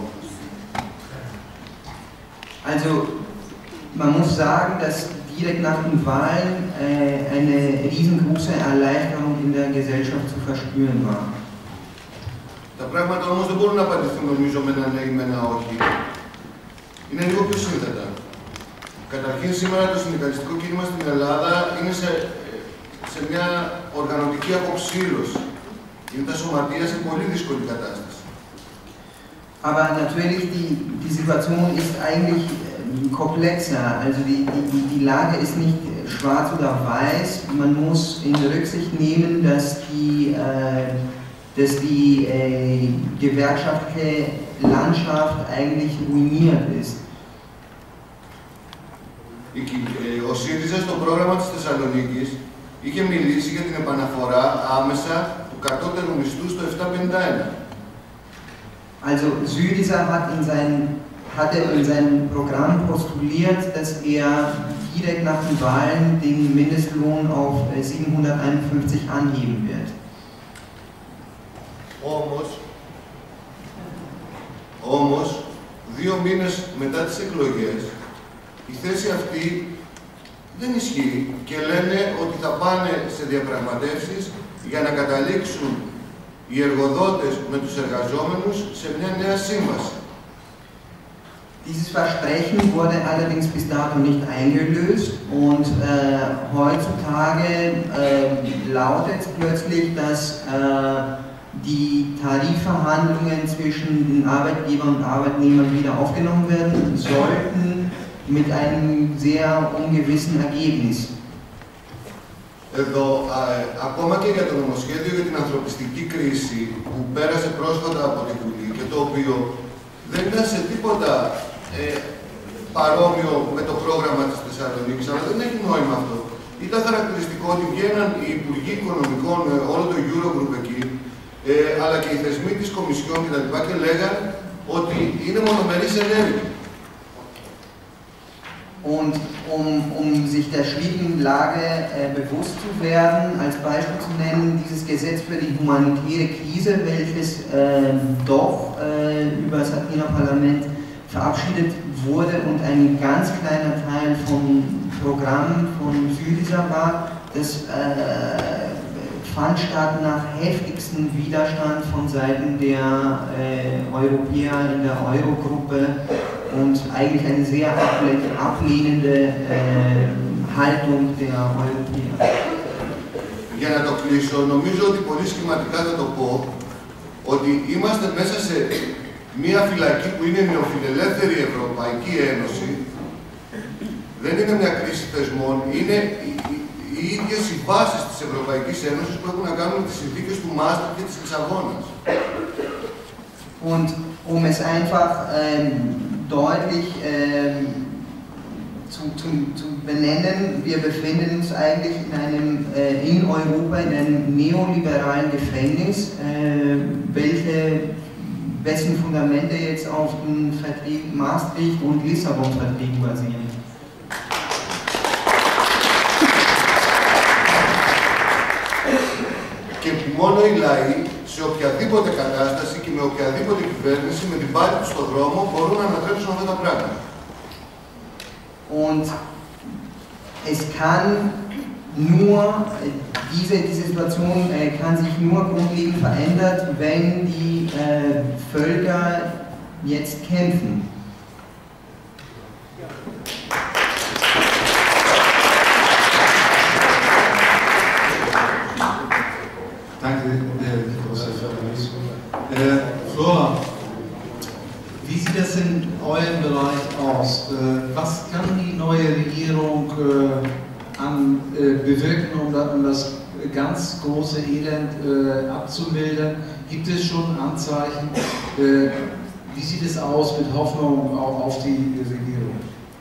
Also, man muss sagen, dass direkt nach den Wahlen äh, eine riesengroße Erleichterung in der Gesellschaft zu verspüren war. Τα πράγματα όμως δεν μπορούν να απαντηθούν νομίζω με ένα ναι ή με ένα όχι. Είναι λίγο πιο σύνθετα. Καταρχήν, σήμερα το συνδικαλιστικό κίνημα στην Ελλάδα είναι σε, σε μια οργανωτική αποξήλωση. Είναι τα σωματεία σε πολύ δύσκολη κατάσταση. Aber natürlich, die, die Situation ist eigentlich komplexer. Also die, die, die Lage ist nicht schwarz oder weiß. Man muss in Rücksicht nehmen, dass die, äh, dass die äh, gewerkschaftliche Landschaft eigentlich ruiniert ist. Ο ΣΥΡΙΖΑ στο πρόγραμμα της Θεσσαλονίκης είχε μιλήσει για την επαναφορά άμεσα του κατώτερου μισθού στο επτακόσια πενήντα ένα. Also Syriza hat in sein, hatte in seinem Programm postuliert, dass er direkt nach den Wahlen den Mindestlohn auf siebenhunderteinundfünfzig anheben wird. Όμως, όμως, δύο μήνες μετά τις εκλογές, η θέση αυτή δεν ισχύει και λένε ότι θα πάνε σε διαπραγματεύσεις για να καταλήξουν οι εργοδότες με τους εργαζόμενους σε μια νέα σύμβαση. Dieses Versprechen wurde allerdings bis dato nicht eingelöst und äh, heutzutage äh, lautet plötzlich, dass äh, die Tarifverhandlungen zwischen den Arbeitgebern und Arbeitnehmern wieder aufgenommen werden sollten, mit einem sehr ungewissen Ergebnis. Εδώ, α, ακόμα και για το νομοσχέδιο για την ανθρωπιστική κρίση που πέρασε πρόσφατα από τη Βουλή και το οποίο δεν ήταν σε τίποτα ε, παρόμοιο με το πρόγραμμα της Θεσσαλονίκης, αλλά δεν έχει νόημα αυτό. Ήταν χαρακτηριστικό ότι βγαίναν οι Υπουργοί Οικονομικών, όλο το Eurogroup εκεί, ε, αλλά και οι θεσμοί της Κομισιόν κτλ. Και, και λέγαν ότι είναι μονομερής ενέργεια. Und um, um sich der schwierigen Lage äh, bewusst zu werden, als Beispiel zu nennen, dieses Gesetz für die humanitäre Krise, welches äh, doch äh, über das Athener Parlament verabschiedet wurde und ein ganz kleiner Teil vom Programm von Syriza war, das äh, fand statt nach heftigstem Widerstand von Seiten der äh, Europäer in der Eurogruppe und eigentlich eine sehr ablehnende äh, Haltung der Europäer. Για να το κλείσω, νομίζω ότι πολύ σχηματικά θα το πω ότι είμαστε μέσα σε μια φυλακή που είναι η νεοφιλελεύθερη Ευρωπαϊκή Ένωση. Δεν είναι μια κρίση θεσμών, είναι οι, οι, οι ίδιες οι βάσεις της Ευρωπαϊκής Ένωσης που έχουν να κάνουν με τις συνθήκες του Μάστριχτ και της Λισαβόνας. Und um es einfach ähm, deutlich ähm, zu, zu, zu benennen, wir befinden uns eigentlich in einem, äh, in Europa in einem neoliberalen Gefängnis, äh, welche, wessen Fundamente jetzt auf den Verträgen Maastricht und Lissabon-Verträgen basieren. Και μόνο οι λαοί σε οποιαδήποτε κατάσταση και με οποιαδήποτε κυβέρνηση με την πάλη του στον δρόμο μπορούν να ανατρέψουν αυτά τα πράγματα. Und es kann nur, diese, diese Situation äh, kann sich nur grundlegend verändern, wenn die äh, Völker jetzt kämpfen. Danke, Nikos Ferraris. Äh, Flora, wie sieht das in eurem Bereich aus? Äh, was kann die neue Regierung äh, an, äh, bewirken, um, da, um das ganz große Elend äh, abzumildern? Gibt es schon Anzeichen? Äh, wie sieht es aus mit Hoffnung auch auf die Regierung?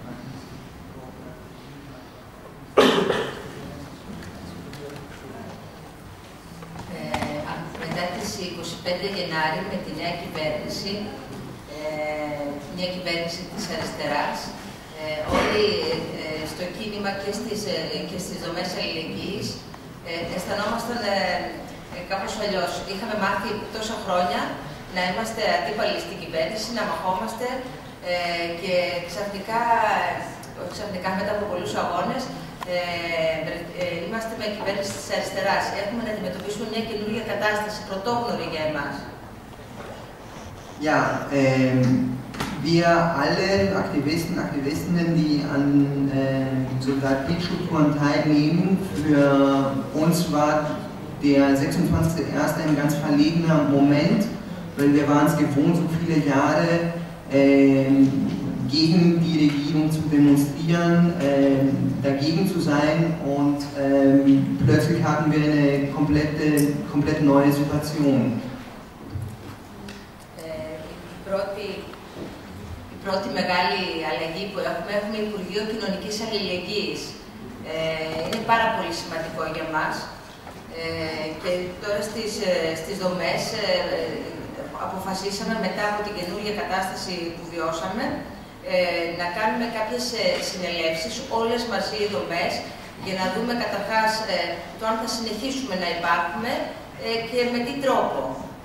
είκοσι πέντε Γενάρη με τη νέα κυβέρνηση, ε, μια κυβέρνηση της αριστεράς, ε, όλοι ε, στο κίνημα και στις, ε, και στις δομές αλληλεγγύης ε, αισθανόμασταν ε, ε, κάπως αλλιώς. Είχαμε μάθει τόσα χρόνια να είμαστε αντίπαλοι στην κυβέρνηση, να μαχόμαστε ε, και ξαφνικά, ε, ξαφνικά μετά από πολλούς αγώνες Ε, ε, είμαστε με κυβέρνηση της αριστεράς. Έχουμε να αντιμετωπίσουμε μια καινούργια κατάσταση, πρωτόγνωρη για εμάς. Ja, ähm, wir alle Aktivisten, Aktivistinnen, die an äh, Solidaritätsstrukturen teilnehmen, für uns war der sechsundzwanzigste erste ein ganz verlegener Moment, weil wir waren es gewohnt, so viele Jahre äh, gegen die Regierung zu demonstrieren, äh, dagegen zu sein und äh, plötzlich hatten wir eine komplette, komplett neue Situation. Ε, η, πρώτη, η πρώτη μεγάλη αλλαγή που έχουμε, έχουμε Υπουργείο Κοινωνικής Αλληλεγγύης. Ε, είναι πάρα πολύ σημαντικό για μας ε, και τώρα στις, στις δομές ε, αποφασίσαμε μετά από την καινούργια κατάσταση που βιώσαμε ε, να κάνουμε κάποιες ε, συνελεύσεις, όλες μαζί οι δομές, για να δούμε καταρχάς ε, το αν θα συνεχίσουμε να υπάρχουμε ε, και με τι τρόπο.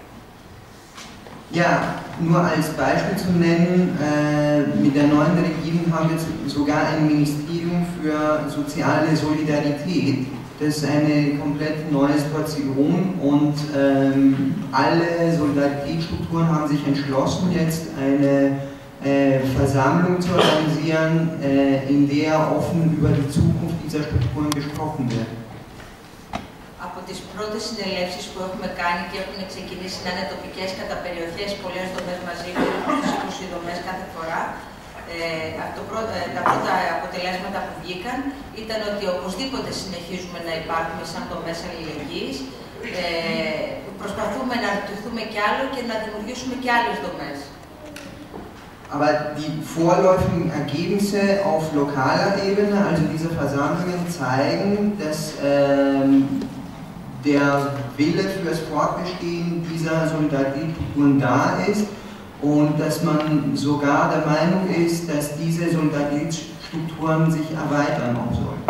Ja, nur als Beispiel zu nennen, äh, mit der neuen Regierung haben wir sogar ein Ministerium für soziale Solidarität. Das ist eine komplett neue Situation und ähm, alle Solidaritätsstrukturen haben sich entschlossen, jetzt eine äh, Versammlung zu organisieren, äh, in der offen über die Zukunft dieser Strukturen gesprochen wird. Από τις πρώτες συνελεύσεις που έχουμε κάνει και έχουν ξεκινήσει να είναι τοπικές κατά περιοχές, πολλές δομές μαζί, περίπου στις είκοσι δομές κάθε φορά, ε, το πρώτο, τα πρώτα αποτελέσματα που βγήκαν ήταν ότι οπωσδήποτε συνεχίζουμε να υπάρχουμε σαν δομές αλληλεγγύης, ε, προσπαθούμε να αναπτυχθούμε κι άλλο και να δημιουργήσουμε κι άλλες δομές. Aber die vorläufigen Ergebnisse auf lokaler Ebene, also diese Versammlungen, zeigen, dass ähm, der Wille für das Fortbestehen dieser Solidaritätsstrukturen da ist und dass man sogar der Meinung ist, dass diese Solidaritätsstrukturen sich erweitern auch sollen.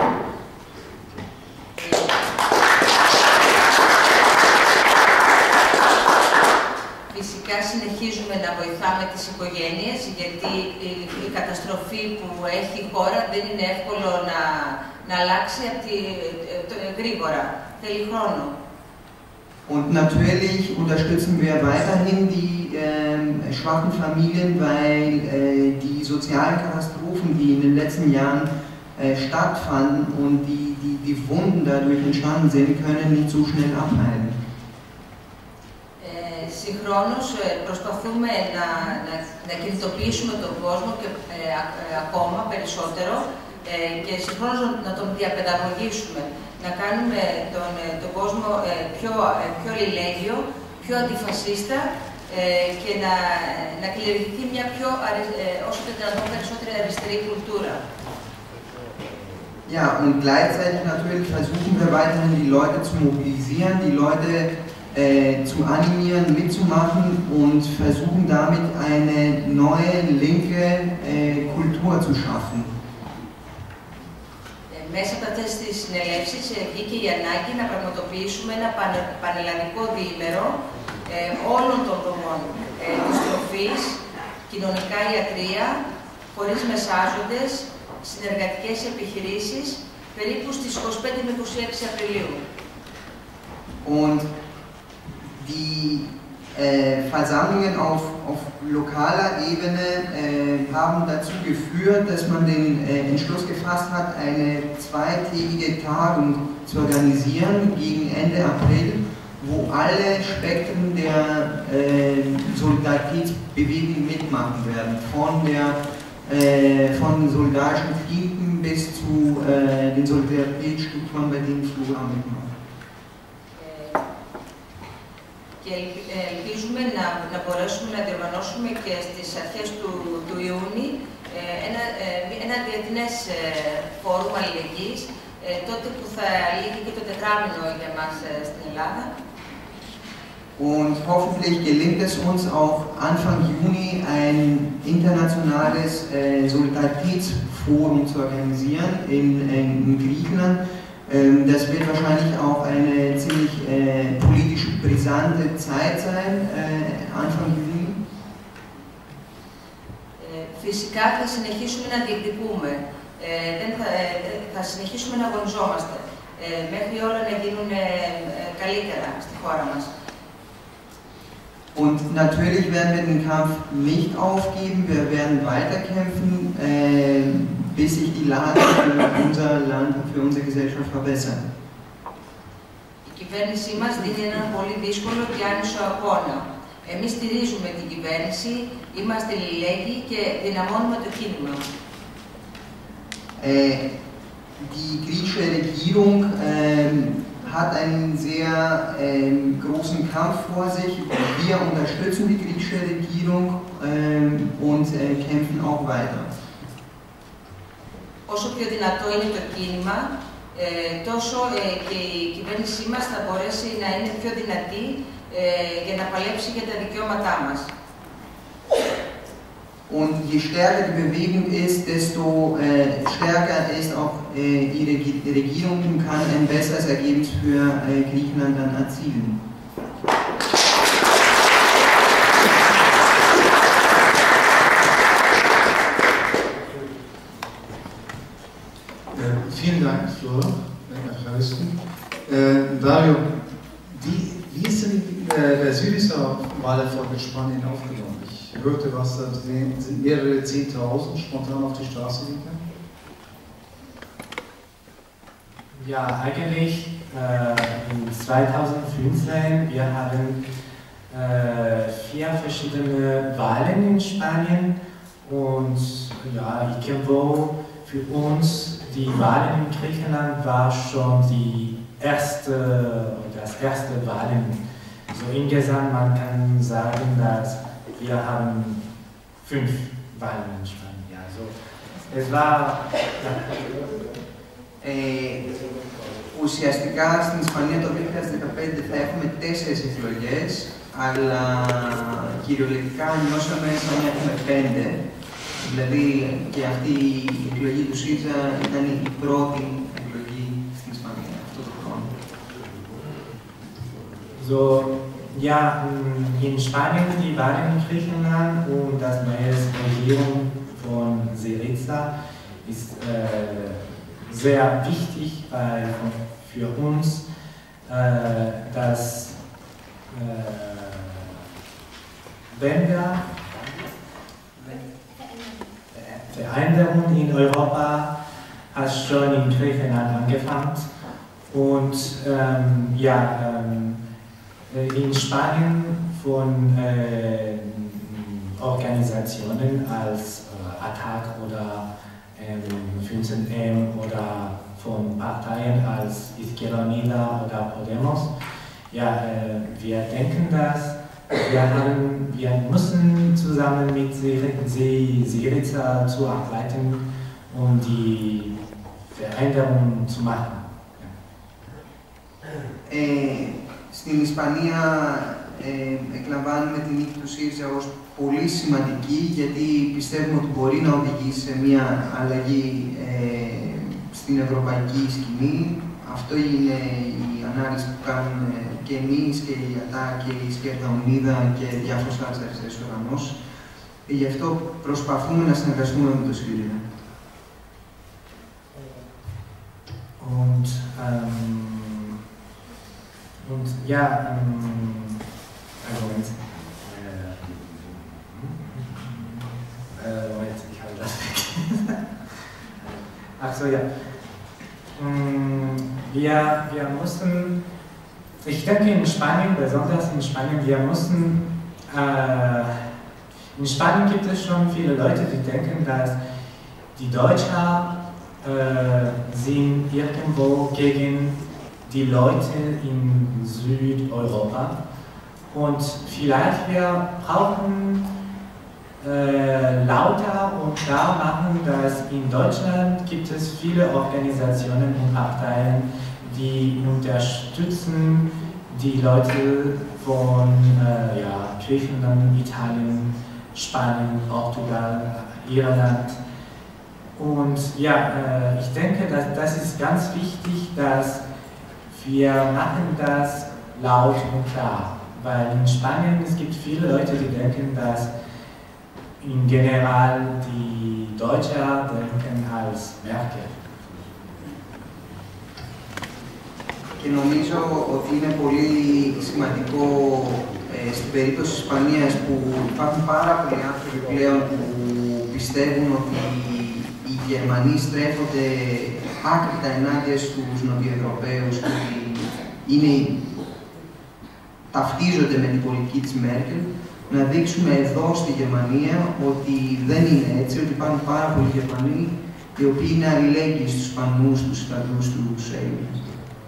Φυσικά συνεχίζουμε να βοηθάμε τις οικογένειες, γιατί η καταστροφή που έχει η χώρα δεν είναι εύκολο να, να αλλάξει από τη, γρήγορα. Θέλει χρόνο. Und natürlich unterstützen wir weiterhin die äh, schwachen Familien, weil äh, die sozialen Katastrophen, die in den letzten Jahren äh, stattfanden und die, die, die Wunden dadurch entstanden sind, können nicht so schnell abheilen. Συγχρόνως προσπαθούμε να, να, να κινητοποιήσουμε τον κόσμο και ε, ε, ακόμα περισσότερο ε, και συγχρόνως να τον διαπαιδαγωγήσουμε, να κάνουμε τον, τον κόσμο ε, πιο, ε, πιο αλληλέγγυο, πιο αντιφασίστα ε, και να, να καλλιεργηθεί μια πιο, ε, όσο και δυνατόν περισσότερη αριστερή κουλτούρα. Ja, und gleichzeitig natürlich versuchen wir weiterhin die Leute zu mobilisieren, die Leute Äh, zu animieren, mitzumachen und versuchen damit eine neue linke äh, Kultur zu schaffen. Μέσα από αυτές τις συνελεύσεις βγήκε η ανάγκη να πραγματοποιήσουμε ένα πανε, πανελλαδικό διήμερο ε, όλων των δομών ε, της τροφής, κοινωνικά ιατρία, χωρίς μεσάζοντες, συνεργατικές επιχειρήσεις, περίπου στις είκοσι πέντε με είκοσι έξι Απριλίου. Und die äh, Versammlungen auf, auf lokaler Ebene äh, haben dazu geführt, dass man den äh, Entschluss gefasst hat, eine zweitägige Tagung zu organisieren gegen Ende April, wo alle Spektren der äh, Solidaritätsbewegung mitmachen werden, von, der, äh, von den solidarischen Klinken bis zu äh, den Solidaritätsstrukturen, bei denen Flora mitmacht. Και ελπίζουμε να, να μπορέσουμε να διοργανώσουμε και στις αρχές του, του Ιούνιου ένα, ένα διεθνές φόρουμ αλληλεγγύης, τότε που θα λύγει και το τετράμινο για μας στην Ελλάδα. Und hoffentlich gelingt es uns auch Anfang Juni ein internationales äh, Solidaritätsforum zu organisieren in, in Griechenland. Das wird wahrscheinlich auch eine ziemlich äh, politisch brisante Zeit sein, äh, Anfang Juni. Φυσικά θα συνεχίσουμε να διεκδικούμε, ε, δεν θα, ε, θα συνεχίσουμε να αγωνιζόμαστε, ε, μέχρι όλα να γίνουν ε, καλύτερα στη χώρα μας. Und natürlich werden wir den Kampf nicht aufgeben, wir werden weiterkämpfen, äh, bis sich die Lage für unser Land und für unsere Gesellschaft verbessert. Η κυβέρνησή μας δίνει έναν πολύ δύσκολο και άνισο αγώνα. Εμείς στηρίζουμε την κυβέρνηση, είμαστε αλληλέγγυοι και δυναμώνουμε το κίνημα. Äh, die griechische Regierung äh, hat einen sehr äh, großen Kampf vor sich. Wir unterstützen die griechische Regierung äh, und äh, kämpfen auch weiter. Όσο πιο δυνατό είναι το κίνημα, ε, τόσο ε, και η κυβέρνησή μας θα μπορέσει να είναι πιο δυνατή ε, για να παλέψει για τα δικαιώματά μας. Und je stärker die Bewegung ist, desto äh, stärker ist auch äh, die Reg Regierung und kann ein besseres Ergebnis für äh, Griechenland dann erzielen. Äh, vielen Dank, Flora, nach Hausen. Äh, Dario, wie, wie ist denn äh, der Syriza-Wahlerfolg in Spanien aufgenommen? Ich hörte, was da sind mehrere Zehntausend spontan auf die Straße gegangen. Ja, eigentlich äh, in zweitausendfünfzehn, wir haben äh, vier verschiedene Wahlen in Spanien und ja, ich glaube, für uns die Wahlen in Griechenland war schon die erste, das erste Wahlen. So insgesamt man kann sagen, dass wir haben fünf Wahlen in Spanien. Also es war ja. Ε, ουσιαστικά στην Ισπανία το δύο χιλιάδες δεκαπέντε θα έχουμε τέσσερις εκλογές, αλλά κυριολεκτικά νιώσαμε σαν να έχουμε πέντε. Δηλαδή και αυτή η εκλογή του ΣΥΡΙΖΑ ήταν η πρώτη εκλογή στην Ισπανία αυτό το χρόνο. So, ja, in Spanien die Wahlen in Griechenland und das neue Regierung von Syriza ist äh, sehr wichtig, weil für uns äh, dass äh, wenn wir Veränderung in Europa hat schon in Griechenland angefangen und ähm, ja, ähm, in Spanien von äh, Organisationen als äh, A T A C oder fünfzehn M oder von Parteien als Izquierda Unida oder Podemos. Ja, äh, wir denken, dass wir, haben, wir müssen zusammen mit Syriza zu arbeiten, um die Veränderung zu machen. Ja. Ε, στην Ισπανία ε, εκλαμβάνουμε την νίκη του ΣΥΡΙΖΑ ως πολύ σημαντική, γιατί πιστεύουμε ότι μπορεί να οδηγήσει σε μια αλλαγή ε, στην ευρωπαϊκή σκηνή. Αυτό είναι η ανάλυση που κάνουμε και εμείς και η ΑΤΑ και η Izquierda Unida και διάφορες άλλες αριστερές οργανώσεις. Γι' αυτό προσπαθούμε να συνεργαστούμε με το ΣΥΡΙΖΑ. Und, ähm, und ja, ähm, also jetzt, Äh, Moment, ich habe das vergessen. Ach so, ja. Wir, wir mussten, ich denke in Spanien, besonders in Spanien, wir mussten, äh, in Spanien gibt es schon viele Leute, die denken, dass die Deutschen äh, sind irgendwo gegen die Leute in Südeuropa und vielleicht wir brauchen Äh, lauter und klar machen, dass in Deutschland gibt es viele Organisationen und Parteien, die unterstützen die Leute von äh, ja, Griechenland, Italien, Spanien, Portugal, Irland. Und ja, äh, ich denke, dass das ist ganz wichtig, dass wir machen das laut und klar, weil in Spanien es gibt viele Leute, die denken, dass in general die Deutscher denken als Merkel. Και νομίζω ότι είναι πολύ σημαντικό ε, στην περίπτωση της Ισπανίας που υπάρχουν πάρα πολλοί άνθρωποι πλέον που πιστεύουν ότι οι Γερμανοί στρέφονται άκρητα ενάντια στους Νοτιοευρωπαίους και είναι, ταυτίζονται με την πολιτική της Μέρκελ. Να δείξουμε εδώ στη Γερμανία ότι δεν είναι έτσι, ότι υπάρχουν πάρα πολλοί Γερμανοί οι οποίοι είναι αλληλέγγυοι στους Ισπανούς, τους Ιταλούς, τους Έλληνες.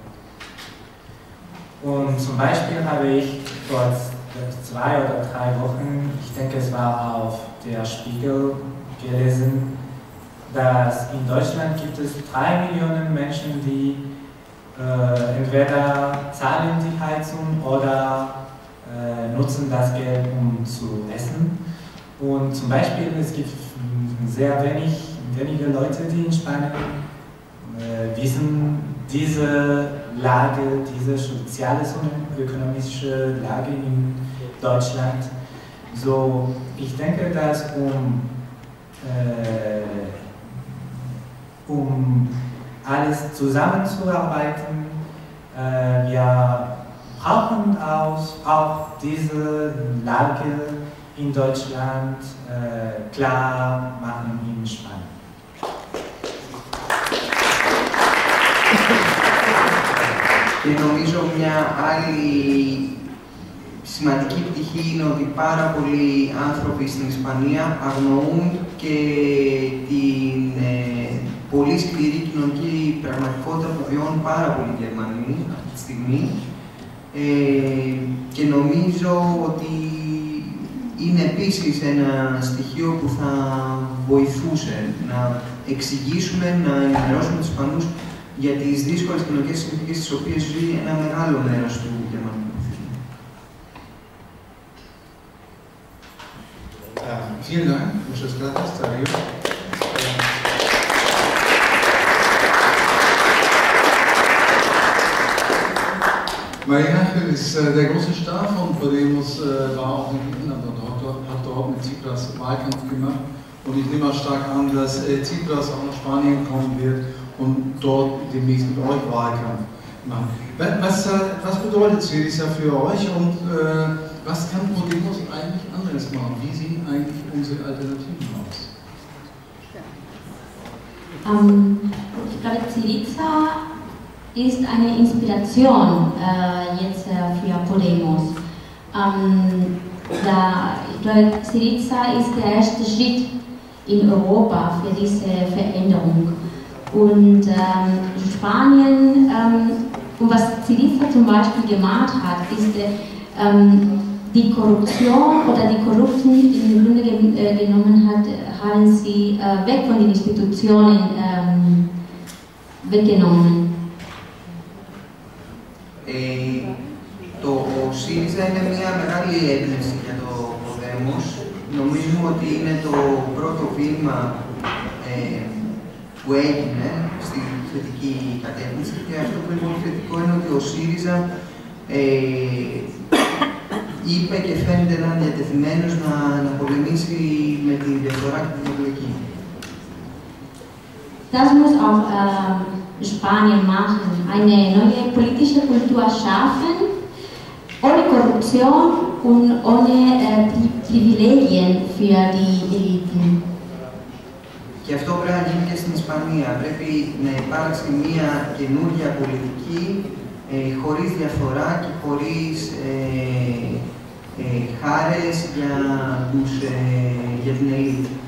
Und zum Beispiel habe ich vor zwei oder drei Wochen, ich denke es war auf der Spiegel gelesen, dass in Deutschland gibt es drei Millionen Menschen, die äh, entweder zahlen die Heizung oder äh, nutzen das Geld, um zu essen. Und zum Beispiel, es gibt sehr wenig, wenige Leute, die in Spanien äh, wissen, diese Lage, diese soziale und ökonomische Lage in Deutschland. So, ich denke, dass um, äh, um alles zusammenzuarbeiten, äh, wir brauchen auch, auch diese Lage in Deutschland äh, klar machen in Spanien. Και νομίζω μια άλλη σημαντική πτυχή είναι ότι πάρα πολλοί άνθρωποι στην Ισπανία αγνοούν και την ε, πολύ σκληρή κοινωνική πραγματικότητα που βιώνουν πάρα πολλοί Γερμανοί αυτή τη στιγμή ε, και νομίζω ότι είναι επίσης ένα στοιχείο που θα βοηθούσε να εξηγήσουμε, να ενημερώσουμε τους Ισπανούς για τις δύσκολες κοινωνικές συνθήκες στις οποίες ζει ένα μεγάλο μέρος του γερμανικού πληθυσμού. Vielen Dank, muchas gracias, Dario. Maria Angel ist äh, der große Star von Podemos, äh, war auch in Griechenland und hat, hat dort mit Tsipras Wahlkampf gemacht. Und ich nehme auch stark an, dass äh, Tsipras auch nach Spanien kommen wird und dort demnächst mit euch Wahlkampf machen. Was, was bedeutet Syriza für euch und äh, was kann Podemos eigentlich anderes machen? Wie sehen eigentlich unsere Alternativen aus? Ähm, ich glaube, Syriza ist eine Inspiration äh, jetzt äh, für Podemos. Ähm, da, ich glaube, Syriza ist der erste Schritt in Europa für diese Veränderung. Und ähm, Spanien, ähm, und was Syriza zum Beispiel gemacht hat, ist ähm, die Korruption oder die Korrupten im Grunde genommen hat, haben sie äh, weg von den Institutionen ähm, weggenommen. Ε, το ΣΥΡΙΖΑ είναι μια μεγάλη έμπνευση για το Podemos. Νομίζουμε ότι είναι το πρώτο βήμα ε, που έγινε στη θετική κατεύθυνση και αυτό που είναι πολύ θετικό είναι ότι ο ΣΥΡΙΖΑ ε, είπε και φαίνεται να είναι διατεθειμένος να, να πολεμήσει με τη διαφθορά και την εκλογή. Das muss auch äh, Spanien machen, eine neue politische Kultur schaffen, ohne Korruption und ohne äh, Privilegien für die Eliten. Και αυτό πρέπει να γίνει και στην Ισπανία. Πρέπει να υπάρξει μια καινούργια πολιτική ε, χωρίς διαφθορά και χωρίς ε, ε, χάρες για, τους, ε, για την ελίτ.